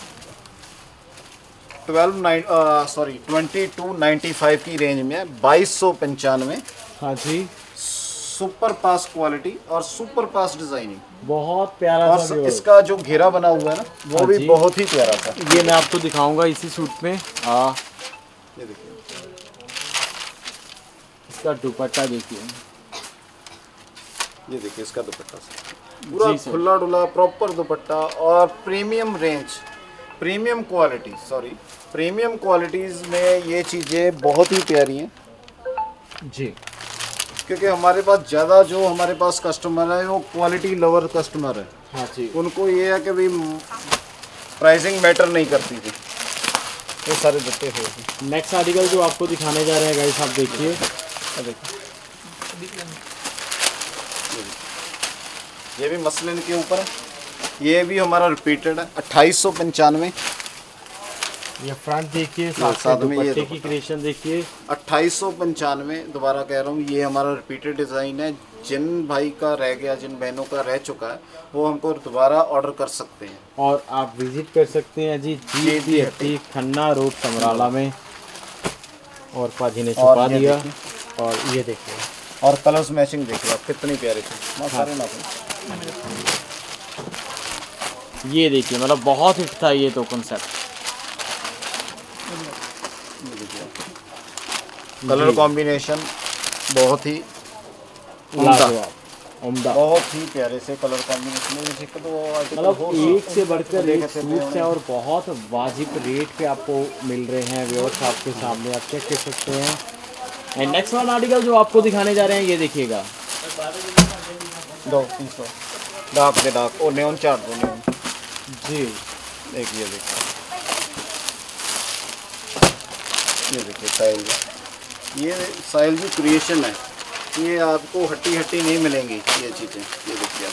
2295 की रेंज में 2295। हाँ जी। सुपर पास क्वालिटी और सुपर पास डिजाइनिंग, बहुत प्यारा सा। और इसका जो घेरा बना हुआ है ना वो हाँ भी जी। बहुत ही प्यारा सा। ये मैं आपको दिखाऊंगा इसी सूट में। हाँ, ये देखिए इसका दुपट्टा देखिए, ये देखिए इसका दुपट्टा पूरा खुला डुला प्रॉपर दुपट्टा और premium range, premium quality, sorry premium qualities में ये चीज़ें बहुत ही प्यारी हैं जी। क्योंकि हमारे पास ज़्यादा जो हमारे पास कस्टमर है वो क्वालिटी लवर कस्टमर है। हाँ जी। उनको ये है कि भाई प्राइसिंग मैटर नहीं करती थी, ये सारे दुपट्टे हैं। नेक्स्ट आर्टिकल जो आपको दिखाने जा रहे हैं गाइस, आप देखिए। ये भी मसलिन के ऊपर है, ये भी हमारा रिपीटेड है 2895। ये फ्रंट देखिए, साथ में ये दुपट्टे की क्रिएशन देखिए। 2895, दोबारा कह रहा हूँ ये हमारा रिपीटेड डिज़ाइन है। जिन भाई का रह गया, जिन बहनों का रह चुका है वो हमको दोबारा ऑर्डर कर सकते हैं। और आप विजिट कर सकते हैं जी जी हट्टी, खन्ना रोड, समराला में। और पाजी ने छुपा दिया। और ये देखिए, और कलर्स मैचिंग देखिए आप कितनी प्यारे थे। सारे ना ये देखिए, मतलब बहुत हिट था ये तो कंसेप्ट। कलर कॉम्बिनेशन बहुत ही उम्दा, बहुत ही प्यारे से कलर कॉम्बिनेशन। मतलब एक से बढ़कर एक सूट्स हैं और बहुत वाजिब रेट पे आपको मिल रहे हैं व्यूअर्स, आपके सामने आप चेक कर सकते हैं। एंड नेक्स्ट वन आर्टिकल जो आपको दिखाने जा रहे हैं, ये देखिएगा। 200 डार्क के डार्क और नेऑन चार्ट दो नेऑन जी। देखिए ये देखिए साइल, ये साइल की क्रिएशन है। ये आपको हट्टी हट्टी नहीं मिलेंगी ये चीज़ें। ये देखिए आप,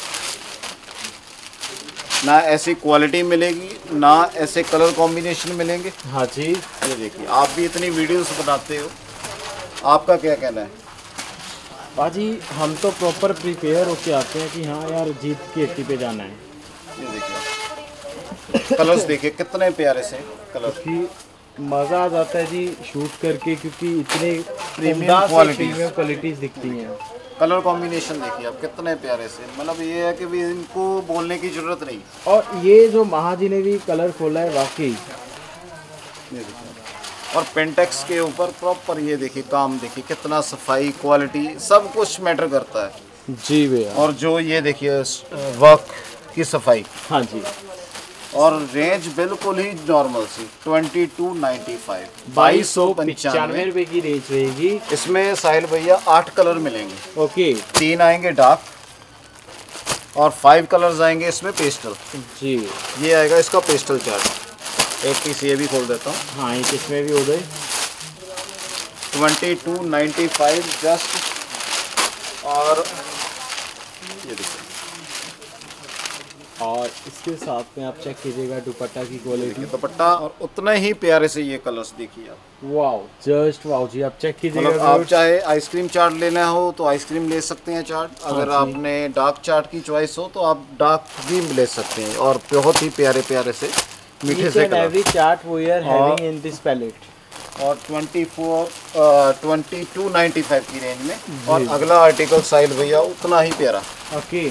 ना ऐसी क्वालिटी मिलेगी, ना ऐसे कलर कॉम्बिनेशन मिलेंगे। हाँ जी। ये देखिए, आप भी इतनी वीडियोस बनाते हो, आपका क्या कहना है? बाजी हम तो प्रॉपर प्रिपेयर होके आते हैं कि हाँ यार जीत की हट्टी पे जाना है। ये देखिए कलर्स देखिए कितने प्यारे से कलर की मज़ा आ जाता है जी शूट करके, क्योंकि इतने प्रीमियम क्वालिटीज़ दिखती हैं। कलर कॉम्बिनेशन देखिए आप कितने प्यारे से, मतलब ये है कि भी इनको बोलने की ज़रूरत नहीं। और ये जो महाजी ने भी कलर खोला है वाकई। ये देखिए, और पेंटेक्स के ऊपर प्रॉपर ये देखिए काम देखिए कितना सफाई, क्वालिटी सब कुछ मैटर करता है जी भैया। और जो ये देखिए वर्क की सफाई। हाँ जी। और रेंज बिल्कुल ही नॉर्मल सी 2295, 2295 रुपये की रेंज रहेगी। इसमें साहिल भैया 8 कलर मिलेंगे। ओके। 3 आएंगे डार्क और 5 कलर्स आएंगे इसमें पेस्टल जी। ये आएगा इसका पेस्टल चार्ट। एक पीस ये भी खोल देता हूँ। हाँ, एक इसमें भी हो गए 2295 जस्ट। और ये देखिए, और इसके साथ में आप चेक कीजिएगा दुपट्टा की क्वालिटी। दुपट्टा और उतने ही प्यारे से ये कलर्स देखिए आप। वाओ, जस्ट वाओ जी। आप चेक कीजिएगा। मतलब आप चाहे आइसक्रीम चार्ट लेना हो तो आइसक्रीम ले सकते हैं चार्ट, अगर आपने डार्क चार्ट की चॉइस हो तो आप डार्क भी ले सकते हैं। और बहुत ही प्यारे प्यारे से मीठे से colour. Every chart we are having in this palette. और 2295 की रेंज में। और अगला आर्टिकल साहिल भैया उतना ही प्यारा। Okay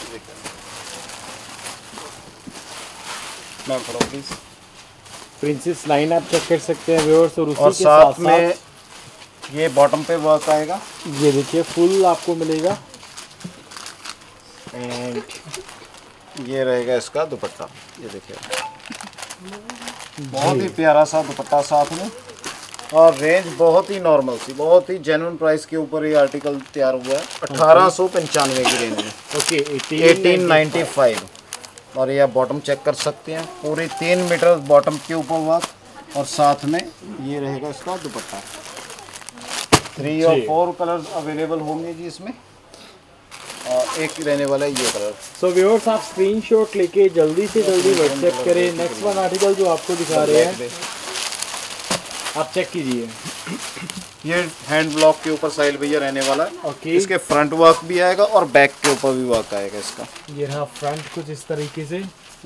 ma'am follow please. Princess line आप चेक कर सकते हैं व्यूअर्स। और उसी और के साथ में ये बॉटम पे वर्क आएगा। ये देखिए फुल आपको मिलेगा। एंड ये रहेगा इसका दुपट्टा। ये देखिए बहुत ही प्यारा सा दुपट्टा साथ में। और रेंज बहुत ही नॉर्मल सी, बहुत ही जेन्युइन प्राइस के ऊपर ये आर्टिकल तैयार हुआ है 1895 की रेंज में। ओके 1895। और ये आप बॉटम चेक कर सकते हैं, पूरी 3 मीटर बॉटम के ऊपर वर्क। और साथ में ये रहेगा इसका दुपट्टा। 3 और 4 कलर्स अवेलेबल होंगे जी इसमें। और एक रहने वाला है ये कलर। सो व्यूअर्स आप स्क्रीनशॉट लेके जल्दी से जल्दी व्हाट्सएप करें। नेक्स्ट वन आर्टिकल जो आपको दिखा रहे हैं आप चेक कीजिए। ये हैंड ब्लॉक के ऊपर साहिल भैया रहने वाला है। ओके। इसके फ्रंट वर्क भी आएगा और बैक के ऊपर भी वर्क आएगा इसका। ये रहा फ्रंट कुछ इस तरीके से,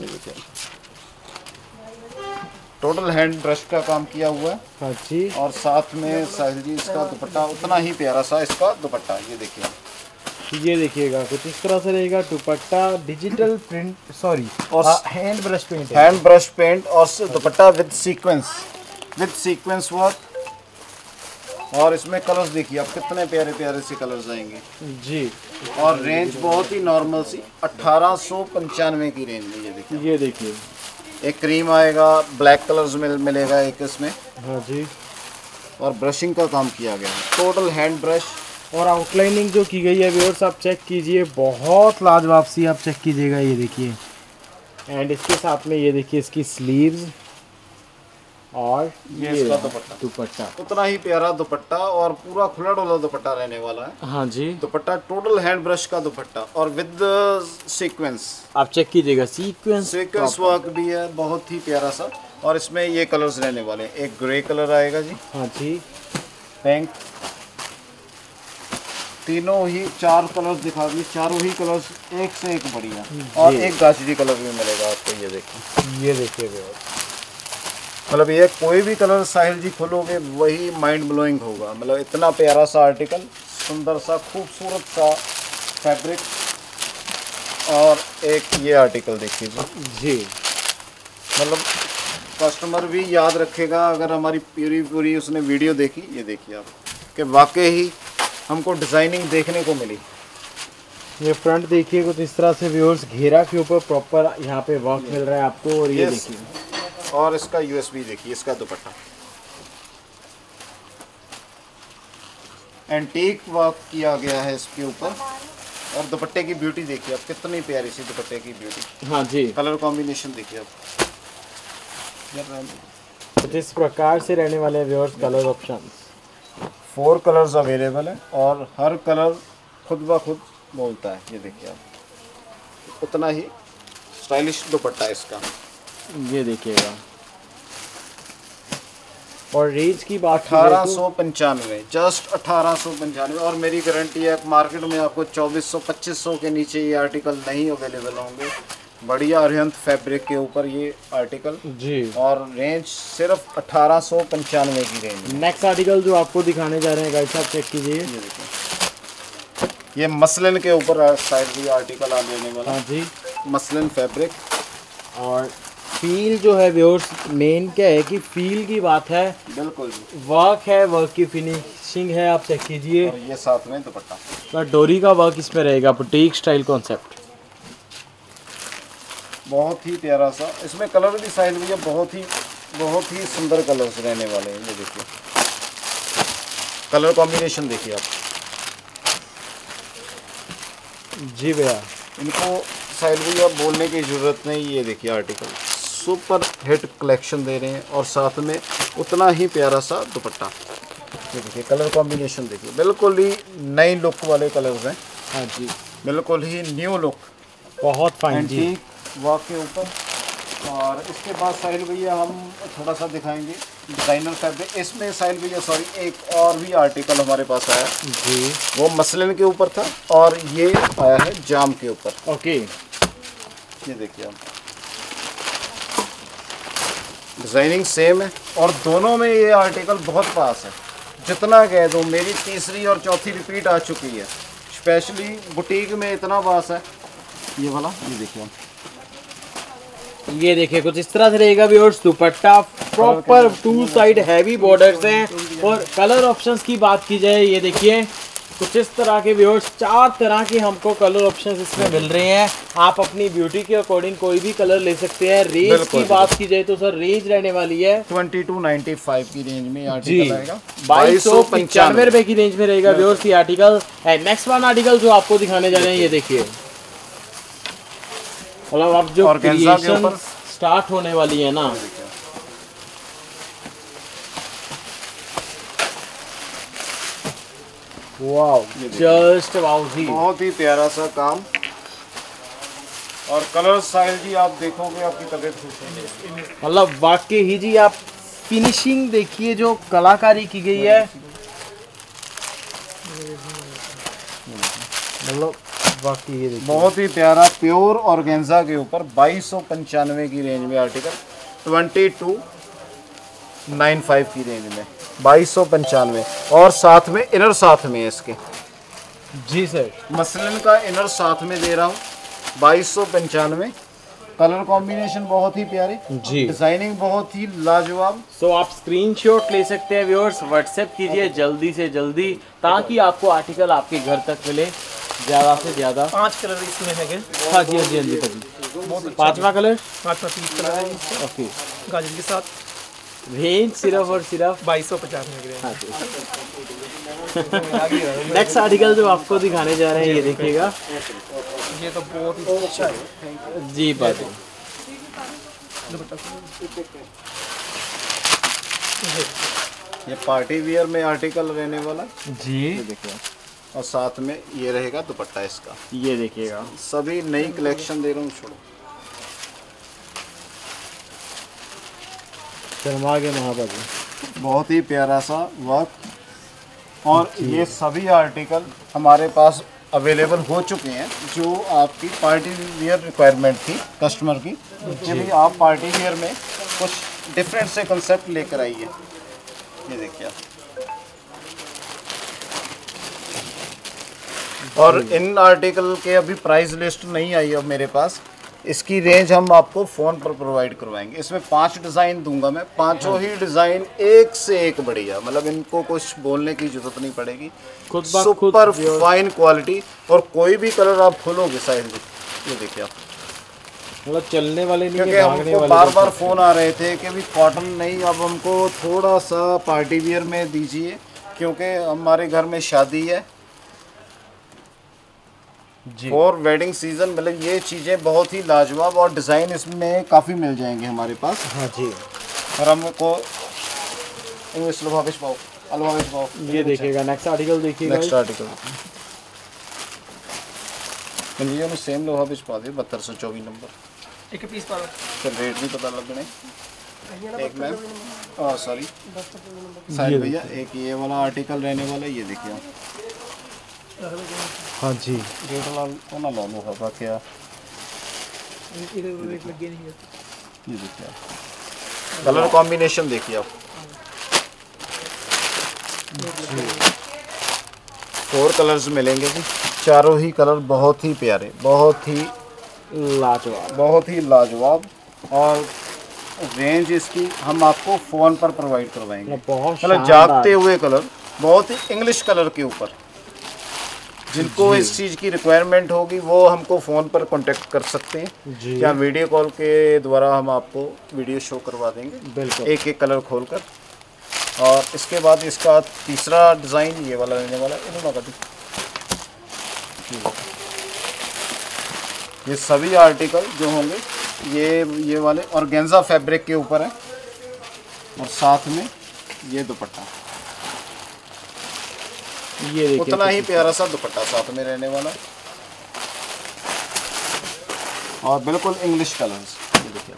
टोटल हैंड ब्रश का काम किया हुआ है। हाँ जी। और साथ में साहिल जी इसका दुपट्टा उतना ही प्यारा सा इसका दुपट्टा, ये देखिए ये देखिएगा कुछ इस तरह से रहेगा दुपट्टा। डिजिटल प्रिंट सॉरी और हैंड ब्रश पेंट है। हैंड ब्रश पेंट और दुपट्टा विद सीक्वेंस वर्क। और इसमें कलर्स देखिए आप कितने प्यारे प्यारे से कलर्स आएंगे जी। और रेंज बहुत ही नॉर्मल सी 1895 की रेंज में। ये देखिए एक क्रीम आएगा, ब्लैक कलर्स में मिलेगा एक इसमें। हाँ जी। और ब्रशिंग का काम किया गया है, टोटल हैंड ब्रश और आउटलाइनिंग जो की गई है व्यूअर्स आप चेक कीजिए, बहुत लाजवाब सी आप चेक कीजिएगा। ये देखिए एंड इसके साथ में ये देखिए इसकी स्लीव्स और ये इसका दुपट्टा उतना ही प्यारा दुपट्टा और पूरा खुला डोला दुपट्टा रहने वाला है। हाँ जी। दुपट्टा टोटल हैंड ब्रश का दुपट्टा और विद सीक्वेंस आप चेक कीजिएगा, सीक्वेंस वर्क भी है बहुत ही प्यारा सा। और इसमें ये कलर्स रहने वाले हैं, एक ग्रे कलर आएगा जी। हाँ जी। पिंक, तीनों ही 4 कलर्स दिखा दिए, चारों ही कलर्स एक से एक बढ़िया। और एक गाजरी कलर भी मिलेगा आपको, ये देखिए। ये देखिए मतलब ये कोई भी कलर साहिल जी खोलोगे वही माइंड ब्लोइंग होगा। मतलब इतना प्यारा सा आर्टिकल, सुंदर सा खूबसूरत सा फैब्रिक। और एक ये आर्टिकल देखिए जी, मतलब कस्टमर भी याद रखेगा अगर हमारी पूरी उसने वीडियो देखी। ये देखिए आप कि वाकई ही हमको डिज़ाइनिंग देखने को मिली। ये फ्रंट देखिए कुछ इस तरह से व्यूअर्स, घेरा के ऊपर प्रॉपर यहाँ पे वर्क मिल रहा है आपको। और ये देखिए और इसका यूएसबी देखिए, इसका दुपट्टा एंटीक वर्क किया गया है इसके ऊपर। और दुपट्टे की ब्यूटी देखिए आप, कितनी प्यारी सी दुपट्टे की ब्यूटी। हाँ जी। कलर कॉम्बिनेशन देखिए आप, तो इस प्रकार से रहने वाले viewers colour options. 4 colours available है और हर कलर खुद ब खुद बोलता है। ये देखिए आप, उतना ही स्टाइलिश दुपट्टा है इसका। ये देखिएगा और रेंज की बात 1895, जस्ट 1895। और मेरी गारंटी है मार्केट में आपको 2400-2500 के नीचे ये आर्टिकल नहीं अवेलेबल होंगे। बढ़िया अरिहंत फैब्रिक के ऊपर ये आर्टिकल जी। और रेंज सिर्फ 1895 की रेंज। नेक्स्ट आर्टिकल जो आपको दिखाने जा रहे हैं गाइस आप चेक कीजिए। ये देखिए, ये मसलिन के ऊपर साइड भी आर्टिकल आने वाला। हाँ जी। Muslin fabric. और फील जो है व्यूअर्स, मेन क्या है कि फील की बात है। बिल्कुल वर्क है, वर्क की फिनिशिंग है, आप चेक कीजिए। और ये साथ में दुपट्टा, तो डोरी का वर्क इसमें रहेगा, बुटीक स्टाइल कॉन्सेप्ट। बहुत ही प्यारा सा। इसमें कलर भी साइज भी बहुत ही सुंदर कलर्स रहने वाले हैं। ये देखिए कलर कॉम्बिनेशन देखिए आप जी भैया। इनको साइड भी अब बोलने की ज़रूरत नहीं। ये देखिए आर्टिकल सुपर हिट कलेक्शन दे रहे हैं और साथ में उतना ही प्यारा सा दुपट्टा। ये देखिए कलर कॉम्बिनेशन देखिए, बिल्कुल ही नई लुक वाले कलर्स हैं। हाँ जी, बिल्कुल ही न्यू लुक, बहुत फाइन जी। एंटीक वर्क के ऊपर। और इसके बाद साहिल भैया हम थोड़ा सा दिखाएंगे डिज़ाइनर फैब्रिक। इसमें साहिल भैया सॉरी एक और भी आर्टिकल हमारे पास आया जी, वो मसलिन के ऊपर था और ये आया है जाम के ऊपर। ओके, ये देखिए आप, डिज़ाइनिंग सेम है और दोनों में ये आर्टिकल बहुत पास है। जितना कह दो, मेरी तीसरी और चौथी रिपीट आ चुकी है। स्पेशली बुटीक में इतना पास है ये वाला। ये देखिए ये देखिए कुछ इस तरह से रहेगा व्यूअर्स। दुपट्टा प्रॉपर 2 साइड हैवी बॉर्डर्स हैं। और कलर ऑप्शंस की बात की जाए, ये देखिए कुछ इस तरह के व्यूअर्स 4 तरह के हमको कलर ऑप्शंस इसमें मिल रहे हैं। आप अपनी ब्यूटी के अकॉर्डिंग कोई भी कलर ले सकते हैं। रेंज की बात की जाए तो सर रेंज रहने वाली है 2295 की रेंज में आर्टिकल आएगा। 2295 रुपए की रेंज में रहेगा व्यूअर्स ये आर्टिकल। नेक्स्ट वन आर्टिकल जो आपको दिखाने जा रहे हैं, ये देखिए मतलब अब जो क्रिएशन स्टार्ट होने वाली है ना, वाओ, जस्ट वाओ जी, बहुत ही प्यारा सा काम। और कलर साइज जी आप देखोगे आपकी तबीयत खुश होगी। मतलब वाकई ही जी, आप फिनिशिंग देखिए जो कलाकारी की गई है, मतलब वाकई ये देखिए बहुत ही प्यारा प्योर ऑर्गेन्जा के ऊपर 2295 की रेंज में आर्टिकल, 2295 की रेंज में 2295। और साथ में इनर साथ में है इसके जी सर, मसलिन का इनर साथ में दे रहा हूँ 2295। कलर कॉम्बिनेशन बहुत ही प्यारी जी, डिजाइनिंग बहुत ही लाजवाब। सो आप स्क्रीनशॉट ले सकते हैं व्यूअर्स, व्हाट्सएप कीजिए जल्दी से जल्दी ताकि आपको आर्टिकल आपके घर तक मिले ज़्यादा से ज़्यादा। 5 कलर इसमें है। हाँ जी, हाँ जी, हाँ जी, पाँचवा कलर, 5 पीस कलर है ओके, गाजर के साथ। रेंज सिर्फ और सिर्फ 2250 में। हाँ जी। नेक्स्ट आर्टिकल जो आपको दिखाने जा रहे हैं, ये देखिएगा, ये तो बहुत ही अच्छा है जी बात है। ये पार्टी वियर में आर्टिकल रहने वाला जी, ये देखिए। और साथ में ये रहेगा दुपट्टा इसका, ये देखिएगा, सभी नई कलेक्शन दे रहा हूँ। छोड़ो, शर्मा के महाबाबू, बहुत ही प्यारा सा वर्क। और ये सभी आर्टिकल हमारे पास अवेलेबल हो चुके हैं जो आपकी पार्टी वियर रिक्वायरमेंट थी कस्टमर की, कि भी आप पार्टी वियर में कुछ डिफरेंट से कंसेप्ट लेकर आइए। ये देखिए आप। और इन आर्टिकल के अभी प्राइस लिस्ट नहीं आई है मेरे पास, इसकी रेंज हम आपको फ़ोन पर प्रोवाइड करवाएंगे। इसमें 5 डिज़ाइन दूंगा मैं, पांचों ही डिज़ाइन एक से एक बढ़िया, मतलब इनको कुछ बोलने की जरूरत नहीं पड़ेगी, सुपर फाइन क्वालिटी। और कोई भी कलर आप खोलोगे साइज, ये देखिए आप, मतलब चलने वाले नहीं, क्योंकि हमको बार बार फ़ोन आ रहे थे कि भी कॉटन नहीं, अब हमको थोड़ा सा पार्टी वियर में दीजिए क्योंकि हमारे घर में शादी है और वेडिंग सीजन। मतलब ये चीज़ें बहुत ही लाजवाब और डिज़ाइन इसमें काफ़ी मिल जाएंगे हमारे पास। हाँ जी। और हमको ये देखिएगा, नेक्स्ट आर्टिकल देखिएगा, नेक्स्ट आर्टिकल में सेम लोहा बिच पा दिए 7224 नंबर, एक पीस पा दो, फिर रेट नहीं पता लगने। एक मैम सॉरी साइड भैया, एक ये वाला आर्टिकल रहने वाला, ये देखिए। हाँ जी, रेट को ना ला लो हवा क्या, ये देखिए कलर कॉम्बिनेशन देखिए आप। 4 कलर्स मिलेंगे जी, चारों ही कलर बहुत ही प्यारे, बहुत ही लाजवाब, बहुत ही लाजवाब। और रेंज इसकी हम आपको फ़ोन पर प्रोवाइड करवाएंगे। मतलब जागते हुए कलर, बहुत ही इंग्लिश कलर के ऊपर, जिनको इस चीज़ की रिक्वायरमेंट होगी वो हमको फ़ोन पर कांटेक्ट कर सकते हैं, या वीडियो कॉल के द्वारा हम आपको वीडियो शो करवा देंगे, बिल्कुल एक एक कलर खोलकर। और इसके बाद इसका तीसरा डिज़ाइन ये वाला रहने वाला है। ये सभी आर्टिकल जो होंगे ये वाले ऑर्गेन्जा फैब्रिक के ऊपर है, और साथ में ये दुपट्टा, ये देखिए उतना ही प्यारा सा दुपट्टा साथ में रहने वाला, और बिल्कुल इंग्लिश कलर्स। ये देखिए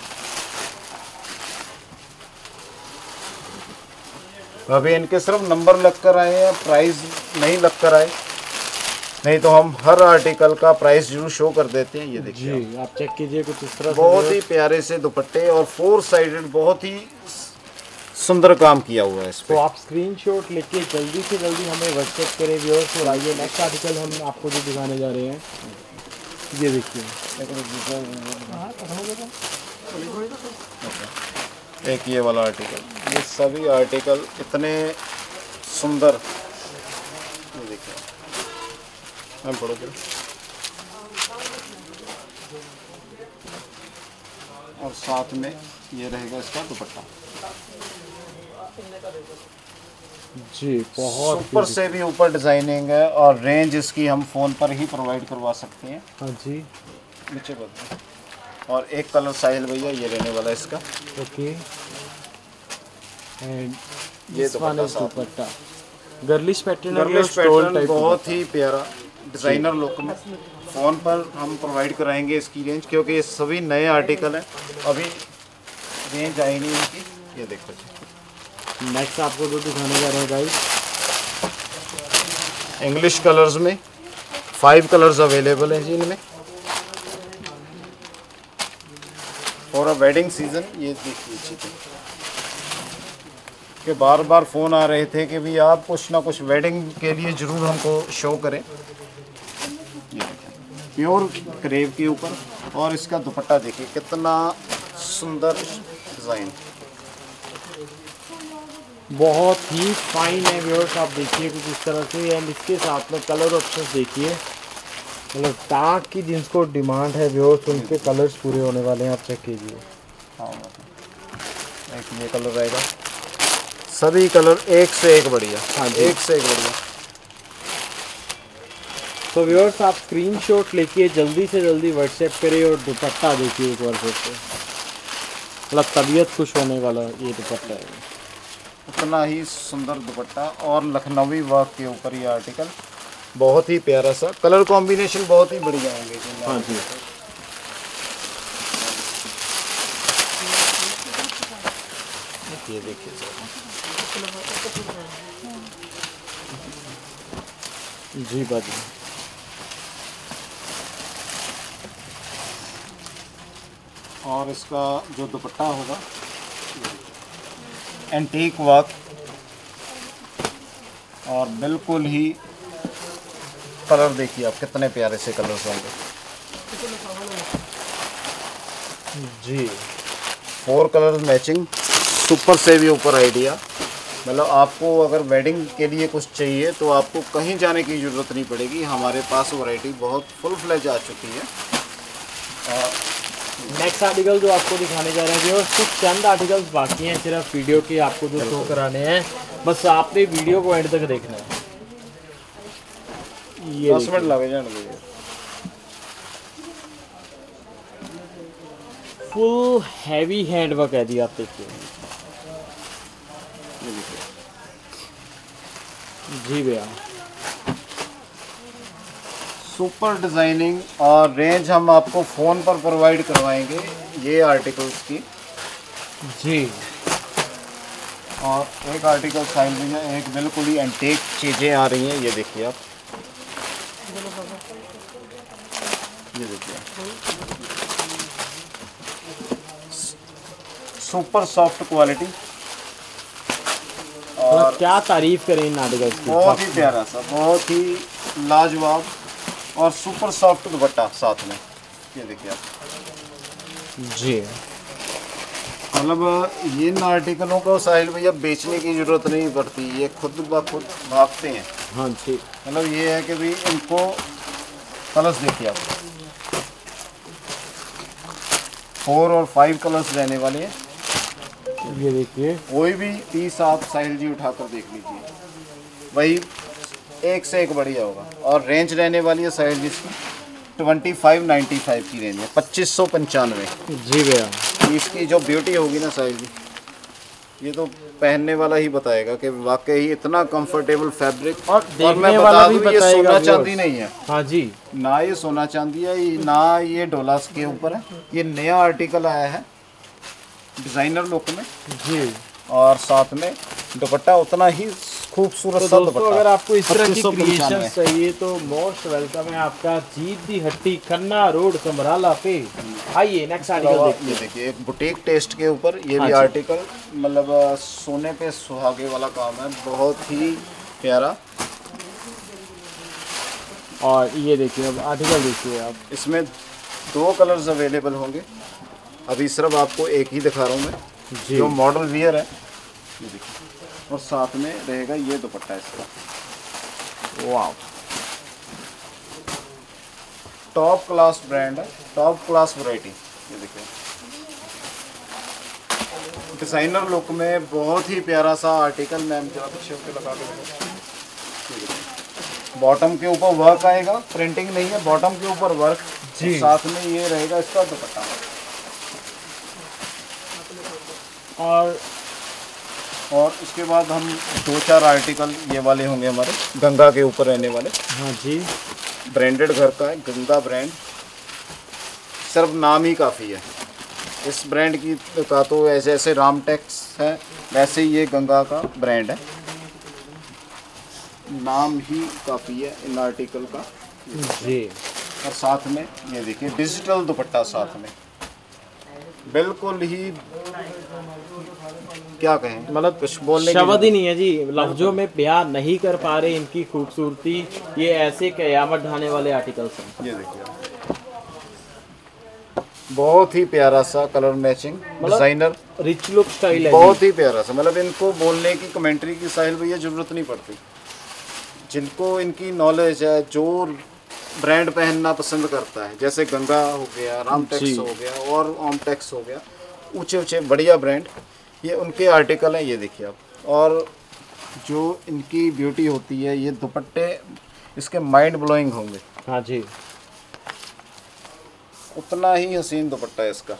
अभी इनके सिर्फ नंबर लग कर आए हैं, प्राइस नहीं लग कर आए, नहीं तो हम हर आर्टिकल का प्राइस जरूर शो कर देते हैं। ये देखिए जी, आप चेक कीजिए कुछ इस तरह, बहुत ही प्यारे से दुपट्टे और 4 साइडेड, बहुत ही सुंदर काम किया हुआ है इस पे। तो आप स्क्रीनशॉट लेके जल्दी से जल्दी हमें व्हाट्सएप करें व्यूअर्स। और आइए नेक्स्ट आर्टिकल हम आपको जो दिखाने जा रहे हैं, ये देखिए, एक ये वाला आर्टिकल, ये सभी आर्टिकल इतने सुंदर, ये देखिए हम पढ़ोगे। और साथ में ये रहेगा इसका दुपट्टा जी, बहुत ऊपर से भी ऊपर डिजाइनिंग है, और रेंज इसकी हम फ़ोन पर ही प्रोवाइड करवा सकते हैं। हाँ जी, नीचे बदलो। और एक कलर साहिल भैया ये रहने वाला है इसका, ओके, एंड ये दुपट्टा, गर्लिश पैटर्न, गर्लिश पैटर्न बहुत ही प्यारा डिज़ाइनर लुक में। फ़ोन पर हम प्रोवाइड कराएंगे इसकी रेंज, क्योंकि ये सभी नए आर्टिकल हैं, अभी रेंज आई नहीं इनकी। ये देखो जी, नेक्स्ट आपको जो दिखाने जा रहे हैं गाइस, इंग्लिश कलर्स में 5 कलर्स अवेलेबल हैं जी इनमें फॉर अ वेडिंग सीज़न। ये देखिए चीज़ें कि बार बार फ़ोन आ रहे थे कि भी आप कुछ ना कुछ वेडिंग के लिए ज़रूर हमको शो करें। प्योर क्रेव के ऊपर, और इसका दुपट्टा देखिए कितना सुंदर डिज़ाइन, बहुत ही फाइन है व्यूअर्स। आप देखिए कुछ इस तरह से, एंड इसके साथ में कलर ऑप्शंस देखिए, मतलब डार्क की जिनको डिमांड है व्यूअर्स, उनके कलर्स पूरे होने वाले हैं। आप चेक कीजिए। हाँ, एक ये कलर रहेगा, सभी कलर एक से एक बढ़िया। हाँ जी, एक से एक बढ़िया। तो व्यूअर्स आप स्क्रीनशॉट लेके जल्दी से जल्दी व्हाट्सएप करें, और दुपट्टा देखिए एक बार फिर से, मतलब तबीयत खुश होने वाला ये दुपट्टा है। उतना ही सुंदर दुपट्टा और लखनवी वर्क के ऊपर ये आर्टिकल, बहुत ही प्यारा सा कलर कॉम्बिनेशन, बहुत ही बढ़िया होंगे। हाँ जी, ये देखिए जी बाजी। और इसका जो दुपट्टा होगा एंटीक वर्क, और बिल्कुल ही कलर देखिए आप कितने प्यारे से कलर्स होंगे जी। 4 कलर मैचिंग, सुपर से भी ऊपर आइडिया। मतलब आपको अगर वेडिंग के लिए कुछ चाहिए तो आपको कहीं जाने की ज़रूरत नहीं पड़ेगी, हमारे पास वैरायटी बहुत फुल फ्लेज आ चुकी है। और नेक्स्ट आर्टिकल जो आपको दिखाने जा रहे हैं और कुछ चंद आर्टिकल्स बाकी हैं सिर्फ वीडियो के आपको जो शो कराने हैं, बस आपने वीडियो को एंड तक देखना है। ये 10 मिनट लगे जाएंगे। फुल हैवी हैंड वर्क है जी, आप देखिए जी भैया। सुपर डिज़ाइनिंग, और रेंज हम आपको फ़ोन पर प्रोवाइड करवाएंगे ये आर्टिकल्स की जी। और एक आर्टिकल साइड में एक बिल्कुल ही एंटीक चीज़ें आ रही हैं, ये देखिए आप, ये देखिए सुपर सॉफ्ट क्वालिटी, और क्या तारीफ करें इन आर्टिकल्स की, बहुत ही प्यारा सा, बहुत ही लाजवाब, और सुपर सॉफ्ट दुपट्टा साथ में, ये देखिए आप जी। मतलब ये इन आर्टिकलों को साहिल भैया बेचने की ज़रूरत नहीं पड़ती, ये खुद ब खुद भागते हैं। हाँ जी, मतलब ये है कि भाई इनको कलर्स देखिए आप, 4 और 5 कलर्स रहने वाले हैं। ये देखिए, कोई भी पीस आप साहिल जी उठाकर देख लीजिए, वही एक से एक बढ़िया होगा। और रेंज रहने वाली है साहिल जी इसकी 2595 की रेंज है, 2595 जी भैया। इसकी जो ब्यूटी होगी ना साहिल जी, ये तो पहनने वाला ही बताएगा कि वाकई इतना कंफर्टेबल फैब्रिक, और मैं देखने बता वाला भी दूं ये बताएगा सोना व्यूअर्स। चांदी नहीं है, हाँ जी, ना ये सोना चांदी है, ना ये डोलास के ऊपर है, ये नया आर्टिकल आया है डिज़ाइनर लुक में जी। और साथ में दुपट्टा उतना ही खूबसूरत तो सा दोस्तों दुपट्टा। अगर आपको इस तरह की 2595 क्रिएशन चाहिए तो मोस्ट वेलकम है आपका जीत दी हट्टी, खन्ना रोड, समराला पे। आइए नेक्स्ट आर्टिकल देखिए। ये देखिए एक बुटीक टेस्ट के ऊपर ये हाँ भी जी। आर्टिकल, मतलब सोने पे सुहागे वाला काम है, बहुत ही प्यारा। और ये देखिए अब आर्टिकल देखिए आप, इसमें 2 कलर्स अवेलेबल होंगे, अभी सिर्फ आपको एक ही दिखा रहा हूँ मैं, जी। जो मॉडल वियर है ये देखिए, और साथ में रहेगा ये दुपट्टा इसका, वाह, टॉप क्लास ब्रांड है, टॉप क्लास वैरायटी। ये देखिए डिज़ाइनर लुक में बहुत ही प्यारा सा आर्टिकल, मैम जरा पीछे पे लगा के, बॉटम के ऊपर वर्क आएगा, प्रिंटिंग नहीं है, बॉटम के ऊपर वर्क जी। साथ में ये रहेगा इसका दुपट्टा। और और उसके बाद हम 2-4 आर्टिकल ये वाले होंगे हमारे गंगा के ऊपर रहने वाले। हाँ जी, ब्रांडेड घर का है, गंगा ब्रांड, सिर्फ नाम ही काफ़ी है। इस ब्रांड की का तो ऐसे ऐसे रामटेक्स है, वैसे ही ये गंगा का ब्रांड है, नाम ही काफ़ी है इन आर्टिकल का जी। और साथ में ये देखिए डिजिटल दुपट्टा साथ में, बिल्कुल ही क्या कहें, मतलब कुछ बोलने शब्द ही नहीं है जी, लफ्जों में बयान नहीं कर पा रहे इनकी खूबसूरती। ये ऐसे कयामत ढाने वाले आर्टिकल्स हैं। ये देखिए बहुत ही प्यारा सा colour matching, designer rich look style है, बहुत ही प्यारा सा, मतलब इनको बोलने की कमेंट्री की साहिल भैया जरूरत नहीं पड़ती। जिनको इनकी नॉलेज है, जो ब्रांड पहनना पसंद करता है, जैसे गंगा हो गया, रामटेक्स हो गया और ओमटेक्स हो गया, ऊंचे ऊंचे बढ़िया ब्रांड, ये उनके आर्टिकल हैं। ये देखिए आप, और जो इनकी ब्यूटी होती है, ये दुपट्टे इसके माइंड ब्लोइंग होंगे। हाँ जी, उतना ही हसीन दुपट्टा है इसका।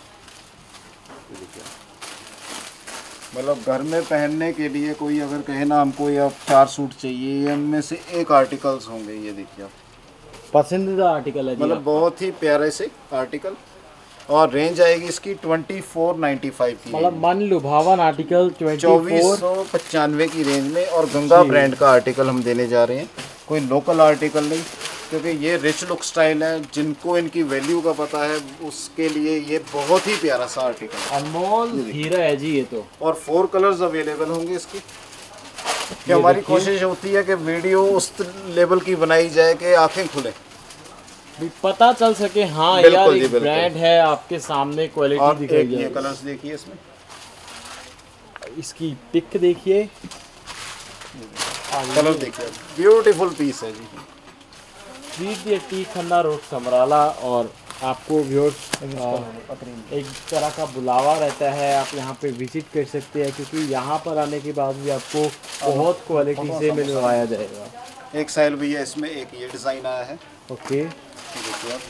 मतलब घर में पहनने के लिए कोई अगर कहे ना हमको या 4 सूट चाहिए, ये उनमें से एक आर्टिकल्स होंगे। ये देखिए आप, पसंदीदा आर्टिकल है जी, मतलब बहुत ही प्यारे से आर्टिकल, और रेंज आएगी इसकी 2495 की, मतलब मन लुभावन आर्टिकल 2495 की रेंज में। और गंगा ब्रांड का आर्टिकल हम देने जा रहे हैं, कोई लोकल आर्टिकल नहीं, क्योंकि ये रिच लुक स्टाइल है। जिनको इनकी वैल्यू का पता है उसके लिए ये बहुत ही प्यारा सा आर्टिकल है, अनमोल हीरा है जी ये तो। और 4 कलर्स अवेलेबल होंगे इसकी। कि हमारी कोशिश होती है कि वीडियो उस लेवल की बनाई जाए कि आंखें खुले, भी पता चल सके हाँ यार एक ब्रांड है आपके सामने, क्वालिटी दिखाई जाए। ये कलर्स देखिए, इसमें इसकी पिक देखिए, कलर देखिए, ब्यूटीफुल पीस है जी। 380 खन्ना रोड समराला। और आपको व्यूअर्स एक तरह का बुलावा रहता है, आप यहाँ पे विजिट कर सकते हैं, क्योंकि यहाँ पर आने के बाद भी आपको बहुत क्वालिटी से मिलवाया जाएगा। एक साइल भैया इसमें एक ये डिज़ाइन आया है। ओके देखिए आप,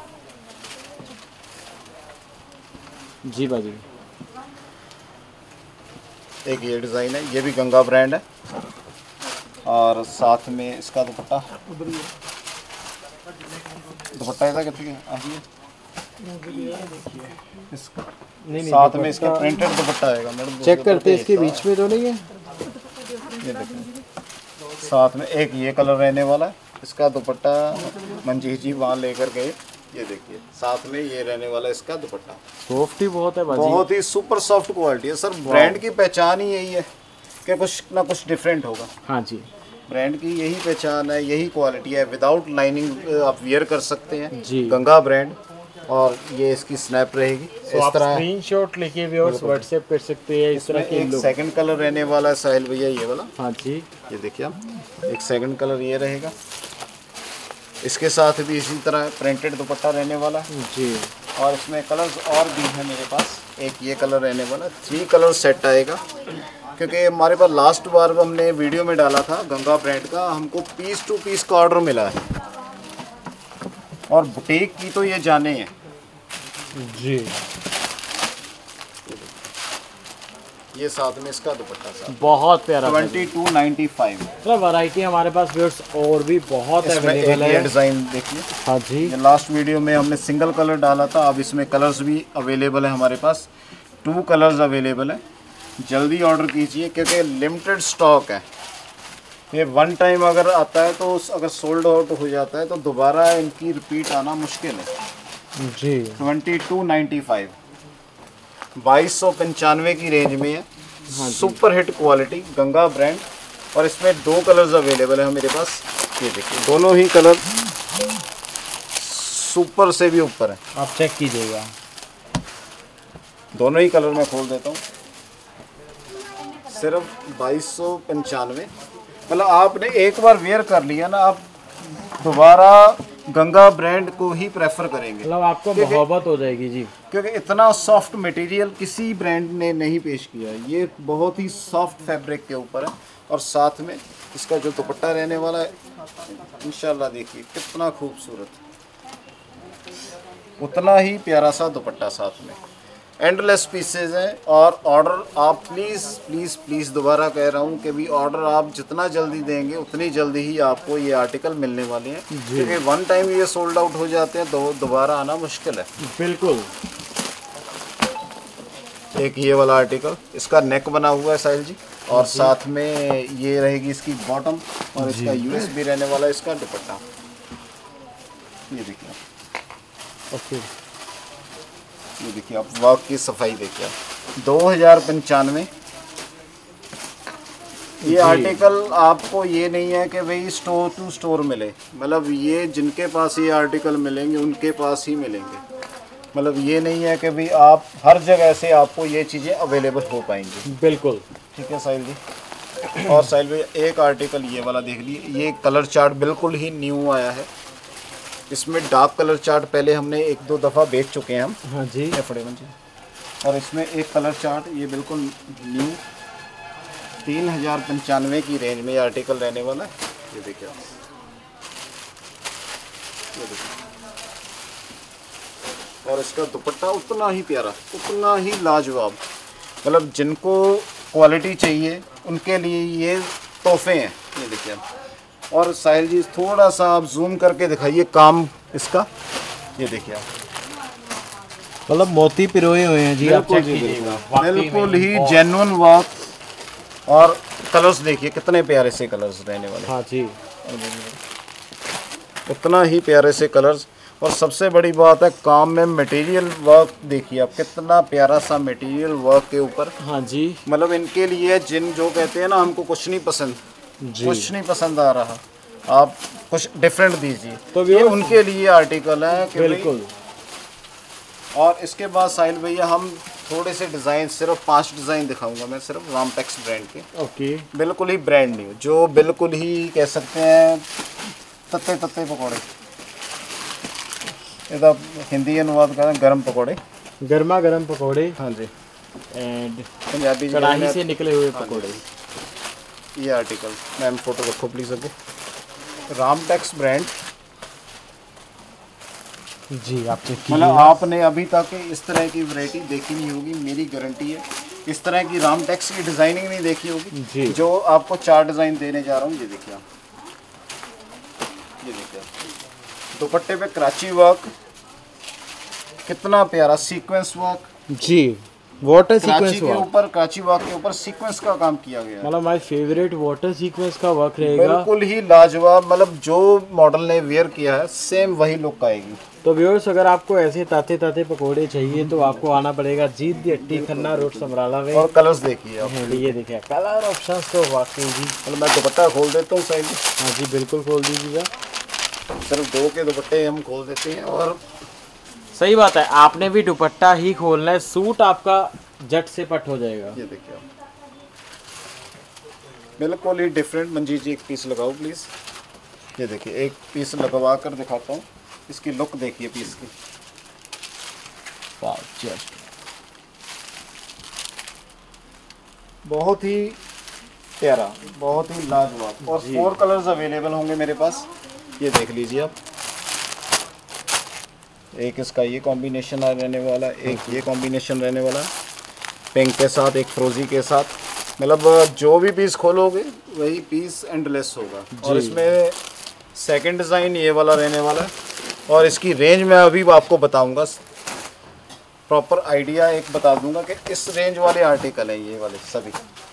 जी बाजी, एक ये डिज़ाइन है, ये भी गंगा ब्रांड है, और साथ में इसका दुपट्टा ऐसा कितने इसका नहीं साथ में इसका प्रिंटेड दुपट्टा आएगा। मैडम चेक करते हैं, इसके बीच में तो नहीं है। ये देखिए, साथ में एक ये कलर रहने वाला है, इसका दुपट्टा मंजीत जी वहाँ लेकर गए। ये देखिए, साथ में ये रहने वाला है इसका दुपट्टा, सॉफ्ट ही बहुत है बाजी, बहुत ही सुपर सॉफ्ट क्वालिटी है। सर ब्रांड की पहचान ही यही है कि कुछ ना कुछ डिफरेंट होगा। हाँ जी, ब्रांड की यही पहचान है, यही क्वालिटी है। विदाउट लाइनिंग आप वियर कर सकते हैं जी, गंगा ब्रांड। और ये इसकी स्नैप रहेगी इस तरह, स्क्रीनशॉट लेके व्यूअर्स व्हाट्सएप कर सकते हैं। इस तरह के एक सेकंड कलर रहने वाला है साहिल भैया, ये वाला। हाँ जी, ये देखिए आप, एक सेकंड कलर ये रहेगा, इसके साथ भी इसी तरह प्रिंटेड दुपट्टा रहने वाला है जी। और इसमें कलर्स और भी हैं मेरे पास, एक ये कलर रहने वाला, 3 कलर सेट आएगा। क्योंकि हमारे पास लास्ट बार हमने वीडियो में डाला था गंगा ब्रांड का, हमको पीस टू पीस का ऑर्डर मिला है, और बुटीक की तो ये जाने हैं जी। ये साथ में इसका दुपट्टा साथ बहुत प्यारा, 2295। मतलब वैरायटी हमारे पास व्यूअर्स और भी बहुत अवेलेबल है। ये डिज़ाइन देखिए, हाँ जी, ये लास्ट वीडियो में हमने सिंगल कलर डाला था, अब इसमें कलर्स भी अवेलेबल है हमारे पास, 2 कलर्स अवेलेबल है। जल्दी ऑर्डर कीजिए क्योंकि लिमिटेड स्टॉक है। ये वन टाइम अगर आता है तो अगर सोल्ड आउट हो जाता है तो दोबारा इनकी रिपीट आना मुश्किल है जी। 2295, 2295 की रेंज में है। हाँ, super hit quality Ganga brand, और इसमें 2 कलर्स अवेलेबल है मेरे पास। ये देखिए, दोनों ही कलर सुपर से भी ऊपर है, आप चेक कीजिएगा। दोनों ही कलर मैं खोल देता हूँ। सिर्फ 2295, मतलब आपने एक बार वेयर कर लिया ना, आप दोबारा गंगा ब्रांड को ही प्रेफर करेंगे, मतलब आपको मोहब्बत हो जाएगी जी, क्योंकि इतना सॉफ्ट मटेरियल किसी ब्रांड ने नहीं पेश किया है। ये बहुत ही सॉफ्ट फैब्रिक के ऊपर है, और साथ में इसका जो दुपट्टा रहने वाला है इंशाल्लाह देखिए कितना खूबसूरत, उतना ही प्यारा सा दुपट्टा साथ में। एंडलेस पीसेज हैं। और ऑर्डर आप प्लीज़ दोबारा कह रहा हूँ कि भी ऑर्डर आप जितना जल्दी देंगे उतनी जल्दी ही आपको ये आर्टिकल मिलने वाले हैं, क्योंकि वन टाइम ये सोल्ड आउट हो जाते हैं तो दोबारा आना मुश्किल है। बिल्कुल। एक ये वाला आर्टिकल, इसका नेक बना हुआ है साहिल जी, और साथ में ये रहेगी इसकी बॉटम, और इसका यूएसबी रहने वाला है इसका दुपट्टा। ये देखिए, ओके, ये देखिए आप वर्क की सफाई देखिए। 2095 ये आर्टिकल आपको ये नहीं है कि भाई स्टोर टू स्टोर मिले, मतलब ये जिनके पास ये आर्टिकल मिलेंगे उनके पास ही मिलेंगे, मतलब ये नहीं है कि भाई आप हर जगह से आपको ये चीज़ें अवेलेबल हो पाएंगी। बिल्कुल ठीक है साहिल जी। और साहिल भाई एक आर्टिकल ये वाला देख लीजिए, ये कलर चार्ट बिल्कुल ही न्यू आया है। इसमें डार्क कलर चार्ट पहले हमने 1-2 दफ़ा बेच चुके हैं हम। हाँ जी। जी। और इसमें एक कलर चार्ट ये बिल्कुल न्यू 3095 की रेंज में ये आर्टिकल रहने वाला है। ये देखिए, ये देखिए, और इसका दुपट्टा उतना ही प्यारा, उतना ही लाजवाब, मतलब जिनको क्वालिटी चाहिए उनके लिए ये तोहफे हैं। ये देखिए आप, और साहिल जी थोड़ा सा आप जूम करके दिखाइए काम इसका। ये देखिए आप, मतलब मोती पिरोए हुए हैं जी, आप चेक कीजिएगा, बिल्कुल ही जेन्युइन वर्क। और कलर्स देखिए कितने प्यारे से कलर्स रहने वाले। हाँ जी, उतना ही प्यारे से कलर्स। और सबसे बड़ी बात है काम में मटेरियल वर्क देखिए आप, कितना प्यारा सा मटेरियल वर्क के ऊपर। हाँ जी, मतलब इनके लिए जिन जो कहते हैं ना हमको कुछ नहीं पसंद, कुछ नहीं पसंद आ रहा, आप कुछ डिफरेंट दीजिए, तो ये उनके लिए आर्टिकल है कि बिल्कुल। और इसके बाद साहिल भैया हम थोड़े से डिज़ाइन, सिर्फ 5 डिज़ाइन दिखाऊंगा मैं, सिर्फ रामटेक्स ब्रांड के। ओके, बिल्कुल ही ब्रांड न्यू, जो बिल्कुल ही कह सकते हैं तत्ते तत्ते पकौड़े, इधर हिंदी अनुवाद करें गरम पकौड़े, गर्मा गर्म पकौड़े। हाँ जी, एंड पंजाबी कढ़ाई से निकले हुए पकौड़े। ये आर्टिकल मैम फोटो रखो प्लीज़ आगे। रामटेक्स ब्रांड जी, आप चेक कीजिए। मतलब आपने अभी तक इस तरह की वैरायटी देखी नहीं होगी, मेरी गारंटी है। इस तरह की रामटेक्स की डिज़ाइनिंग नहीं देखी होगी जी। जो आपको 4 डिज़ाइन देने जा रहा हूँ। ये देखिए आप, ये देखिए दुपट्टे पे कराची वर्क, कितना प्यारा सीक्वेंस वर्क जी, वाटर सीक्वेंस कराची के ऊपर, कराची वर्क के ऊपर सीक्वेंस का काम किया गया है। मतलब माय फेवरेट वाटर सीक्वेंस का वर्क रहेगा, बिल्कुल ही लाजवाब। मतलब जो मॉडल ने वेयर किया है सेम वही लुक आएगी। तो व्यूअर्स, अगर आपको ऐसे ताते ताते पकोड़े चाहिए तो आपको आना पड़ेगा जीत दी हट्टी, खन्ना रोड, समराला में। और कलर्स देखिए आप, ये देखिए कलर ऑप्शंस तो वाकई जी। मतलब मैं दुपट्टा खोल देता हूँ साइड। हाँ जी, बिल्कुल खोल दीजिएगा। सिर्फ 2 के दुपट्टे हम खोल देते हैं। और सही बात है, आपने भी दुपट्टा ही खोलना है, सूट आपका झट से पट हो जाएगा। ये देखिए आप, बिल्कुल ही डिफरेंट। मंजीत जी एक पीस लगाओ प्लीज़। ये देखिए एक पीस लगवा कर दिखाता हूँ, इसकी लुक देखिए पीस की। बहुत ही प्यारा, बहुत ही लाजवाब। और 4 कलर्स अवेलेबल होंगे मेरे पास। ये देख लीजिए आप, एक इसका ये कॉम्बिनेशन रहने वाला, एक ये कॉम्बिनेशन रहने वाला, पिंक के साथ, एक फ्रोजी के साथ। मतलब जो भी पीस खोलोगे वही पीस एंडलेस होगा। और इसमें सेकंड डिज़ाइन ये वाला रहने वाला है। और इसकी रेंज मैं अभी आपको बताऊंगा, प्रॉपर आइडिया एक बता दूंगा कि इस रेंज वाले आर्टिकल हैं ये वाले सभी।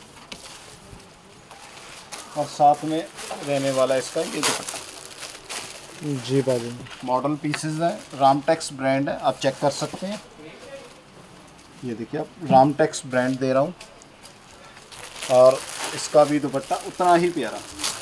और साथ में रहने वाला इसका ये दुपट्टा जी भाई। मॉडल पीसेस हैं, रामटेक्स ब्रांड है, आप चेक कर सकते हैं। ये देखिए आप, रामटेक्स ब्रांड दे रहा हूँ। और इसका भी दुपट्टा उतना ही प्यारा,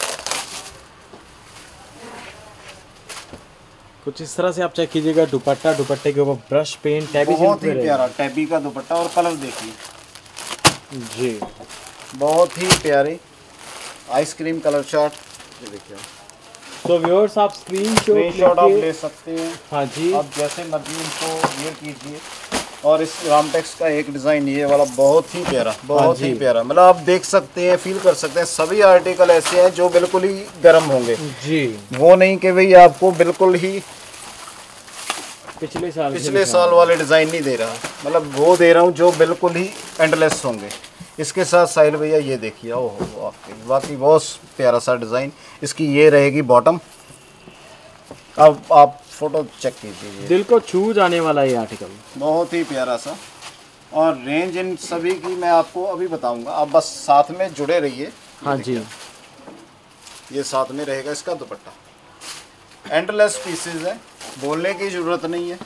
कुछ इस तरह से आप चेक कीजिएगा। दुपट्टा, दुपट्टे के ऊपर ब्रश पेंट, टैबी बहुत ही प्यारा टैबी का दुपट्टा। और कलर देखिए जी, बहुत ही प्यारे आइसक्रीम कलर चार्ट। ये देखिए तो व्यूअर्स, आप स्क्रीनशॉट आप ले सकते हैं। हाँ जी, आप जैसे मर्जी इनको वेयर कीजिए। और इस रामटेक्स का एक डिज़ाइन ये वाला बहुत ही प्यारा, बहुत ही प्यारा। मतलब आप देख सकते हैं, फील कर सकते हैं, सभी आर्टिकल ऐसे हैं जो बिल्कुल ही गर्म होंगे जी। वो नहीं कि भाई आपको बिल्कुल ही पिछले साल वाले डिज़ाइन नहीं दे रहा, मतलब वो दे रहा हूँ जो बिल्कुल ही एंडलेस होंगे। इसके साथ साहिल भैया ये देखिए, ओहो वाकई बहुत प्यारा सा डिज़ाइन। इसकी ये रहेगी बॉटम। अब आप फोटो चेक कीजिए, दिल को छू जाने वाला ये आर्टिकल, बहुत ही प्यारा सा। और रेंज इन सभी की मैं आपको अभी बताऊंगा, आप बस साथ में जुड़े रहिए। हाँ जी, ये साथ में रहेगा इसका दुपट्टा। एंडलेस पीसेज है, बोलने की ज़रूरत नहीं है।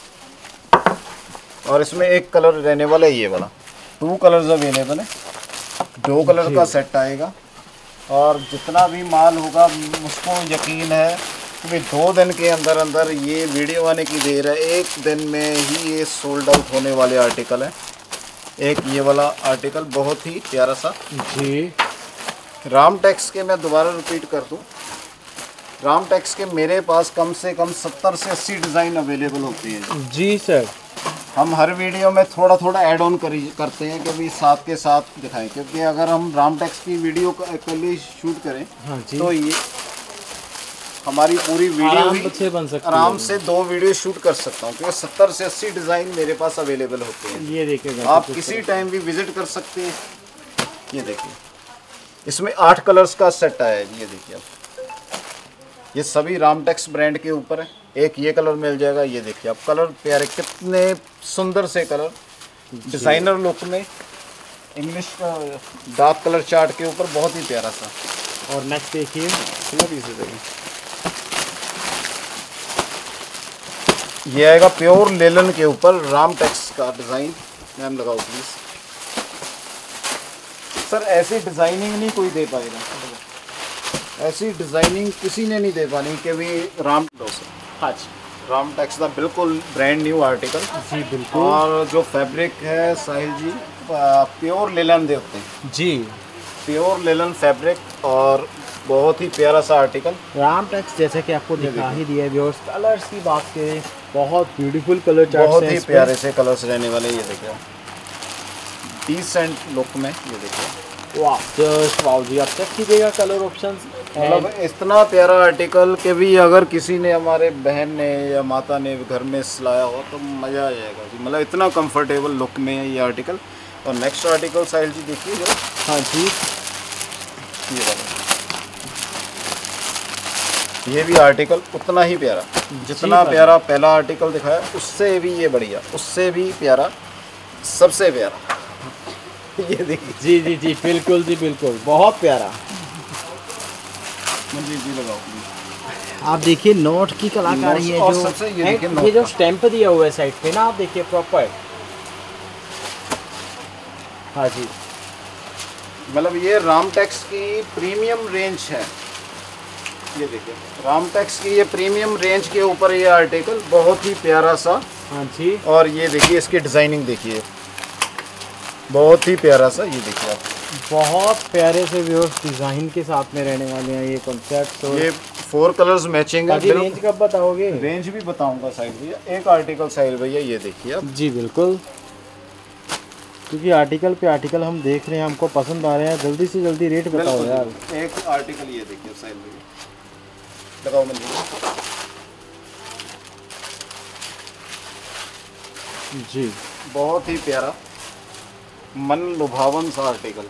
और इसमें एक कलर रहने वाला है, ये वाला। 2 कलर्स अवेलेबल है, 2 कलर का सेट आएगा। और जितना भी माल होगा मुझको यकीन है कि 2 दिन के अंदर अंदर ये वीडियो आने की देर है, 1 दिन में ही ये सोल्ड आउट होने वाले आर्टिकल हैं। एक ये वाला आर्टिकल बहुत ही प्यारा सा जी, रामटेक्स के, मैं दोबारा रिपीट कर दूं, रामटेक्स के मेरे पास कम से कम 70 से 80 डिज़ाइन अवेलेबल होते हैं जी सर। हम हर वीडियो में थोड़ा थोड़ा ऐड ऑन करते हैं कि भाई साथ के साथ दिखाएं, क्योंकि अगर हम रामटेक्स की वीडियो अकेले शूट करें तो ये हमारी पूरी वीडियो ही बन सकती है, आराम से 2 वीडियो शूट कर सकता हूँ, क्योंकि 70 से 80 डिज़ाइन मेरे पास अवेलेबल होते हैं। ये देखिएगा, आप किसी टाइम भी विजिट कर सकते हैं। ये देखिए, इसमें 8 कलर्स का सेट आया है। ये देखिए आप, ये सभी रामटेक्स ब्रांड के ऊपर है। एक ये कलर मिल जाएगा, ये देखिए आप, कलर प्यारे, कितने सुंदर से कलर, डिज़ाइनर लुक में, इंग्लिश डार्क कलर चार्ट के ऊपर, बहुत ही प्यारा सा। और नेक्स्ट देखिए, ये आएगा प्योर लेलन के ऊपर रामटेक्स का डिज़ाइन। मैम लगाओ प्लीज़। सर ऐसी डिज़ाइनिंग नहीं कोई दे पाएगा, ऐसी डिज़ाइनिंग किसी ने नहीं दे पानी कि भी रामटेक्स का बिल्कुल ब्रांड न्यू आर्टिकल जी, बिल्कुल। और जो फैब्रिक है साहिल जी, प्योर लेलन दे होते हैं जी, प्योर लेलन फैब्रिक, और बहुत ही प्यारा सा आर्टिकल। रामटेक्स जैसे कि आपको दिखा ही दिया व्यूअर्स। कलर्स की बात करें, बहुत ब्यूटीफुल कलर चार्ट, बहुत ही प्यारे से कलर्स रहने वाले। ये देखिए डिसेंट लुक में, ये देखिए वाह, जस्ट वाओ जी। आप चेक कीजिएगा कलर ऑप्शंस, मतलब इतना प्यारा आर्टिकल कि भी अगर किसी ने, हमारे बहन ने या माता ने घर में सिलाया हो तो मज़ा आ जाएगा जी। मतलब इतना कंफर्टेबल लुक में है ये आर्टिकल। और नेक्स्ट आर्टिकल साहिल जी देखिए जरा। हाँ जी, ये वाला, ये भी आर्टिकल उतना ही प्यारा, जितना प्यारा पहला आर्टिकल दिखाया उससे भी ये बढ़िया, उससे भी प्यारा, सबसे प्यारा। ये देखिए जी जी जी, बिल्कुल जी, बिल्कुल, बहुत प्यारा। जी लगाओ। आप देखिए नोट की कलाकारी है, और जो सबसे ये जो स्टैंप दिया हुआ है साइड पे ना, आप देखिए प्रॉपर। हाँ जी, मतलब ये रामटेक्स की प्रीमियम रेंज है। ये देखिए रामटेक्स की ये प्रीमियम रेंज के ऊपर ये आर्टिकल बहुत ही प्यारा सा। हाँ जी, और ये देखिए इसकी डिज़ाइनिंग देखिए, बहुत ही प्यारा सा। ये देखिए आप, बहुत प्यारे से व्यूअर्स डिज़ाइन के साथ में रहने वाले हैं ये कॉन्सेप्ट। ये 4 कलर्स मैचिंग है। रेंज कब बताओगे? रेंज भी बताऊंगा साहिल भैया। एक आर्टिकल साहिल भैया ये देखिए आप। जी बिल्कुल, क्योंकि आर्टिकल पे आर्टिकल हम देख रहे हैं, हमको पसंद आ रहे हैं, जल्दी से जल्दी रेट बताओ यार। एक आर्टिकल ये देखिए साहिल भैया, लगाओ मंदिर जी, बहुत ही प्यारा मन लुभावन सा आर्टिकल।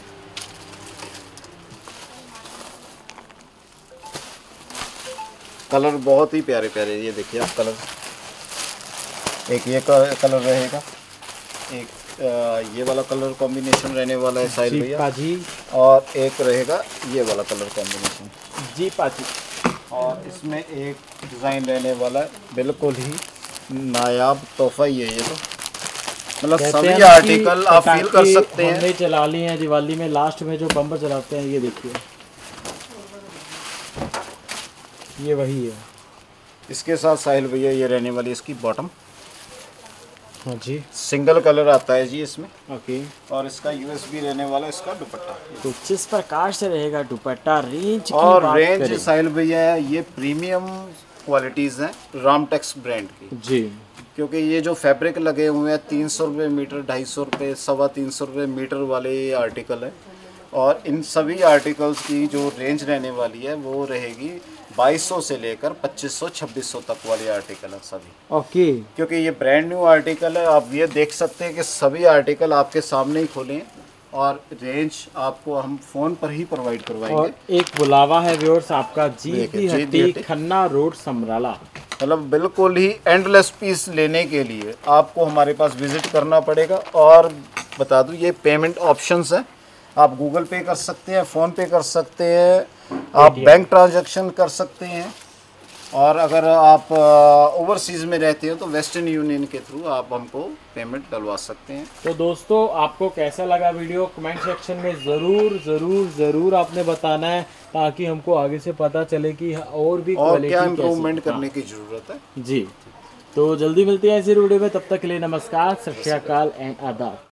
कलर बहुत ही प्यारे प्यारे, ये देखिए आप कलर। एक ये कलर रहेगा, एक ये वाला कलर कॉम्बिनेशन रहने वाला है साहिल भैया जी, और एक रहेगा ये वाला कलर कॉम्बिनेशन जी पाजी। और इसमें एक डिज़ाइन रहने वाला है, बिल्कुल ही नायाब तोहफा ही है ये तो। मतलब सभी आर्टिकल आप फील कर सकते हैं। हमने चला ली हैं दिवाली में, लास्ट में जो बम्पर चलाते हैं, ये देखिए ये वही है। इसके साथ साहिल भैया ये रहने वाली इसकी बॉटम। हाँ जी, सिंगल कलर आता है जी इसमें। ओके, और इसका यूएसबी रहने वाला इसका दुपट्टा। तो जिस प्रकार से रहेगा दुपट्टा, रेंज की और बात रेंज करें, साहिल भैया ये प्रीमियम क्वालिटीज़ हैं रामटेक्स ब्रांड की। जी, क्योंकि ये जो फैब्रिक लगे हुए हैं 300 रुपये मीटर, 250 रुपये, 325 रुपये मीटर वाले ये आर्टिकल है। और इन सभी आर्टिकल्स की जो रेंज रहने वाली है वो रहेगी 2200 से लेकर 2500-2600 तक वाले आर्टिकल है सभी। ओके। क्योंकि ये ब्रांड न्यू आर्टिकल है, आप ये देख सकते हैं कि सभी आर्टिकल आपके सामने ही खोले हैं और रेंज आपको हम फ़ोन पर ही प्रोवाइड करवाएंगे। और एक बुलावा है व्यूअर्स आपका, जीती हट्टी खन्ना रोड समराला। मतलब बिल्कुल ही एंडलेस पीस लेने के लिए आपको हमारे पास विजिट करना पड़ेगा। और बता दूं ये पेमेंट ऑप्शंस है, आप गूगल पे कर सकते हैं, फ़ोन पे कर सकते हैं, आप बैंक ट्रांजैक्शन कर सकते हैं, और अगर आप ओवरसीज़ में रहते हैं तो वेस्टर्न यूनियन के थ्रू आप हमको पेमेंट डलवा सकते हैं। तो दोस्तों आपको कैसा लगा वीडियो कमेंट सेक्शन में ज़रूर ज़रूर ज़रूर आपने बताना है, ताकि हमको आगे से पता चले कि और भी क्या इम्प्रूवमेंट करने की ज़रूरत है। जी, तो जल्दी मिलते हैं ऐसी वीडियो में, तब तक के लिए नमस्कार, सत श्री अकाल एंड आदाब।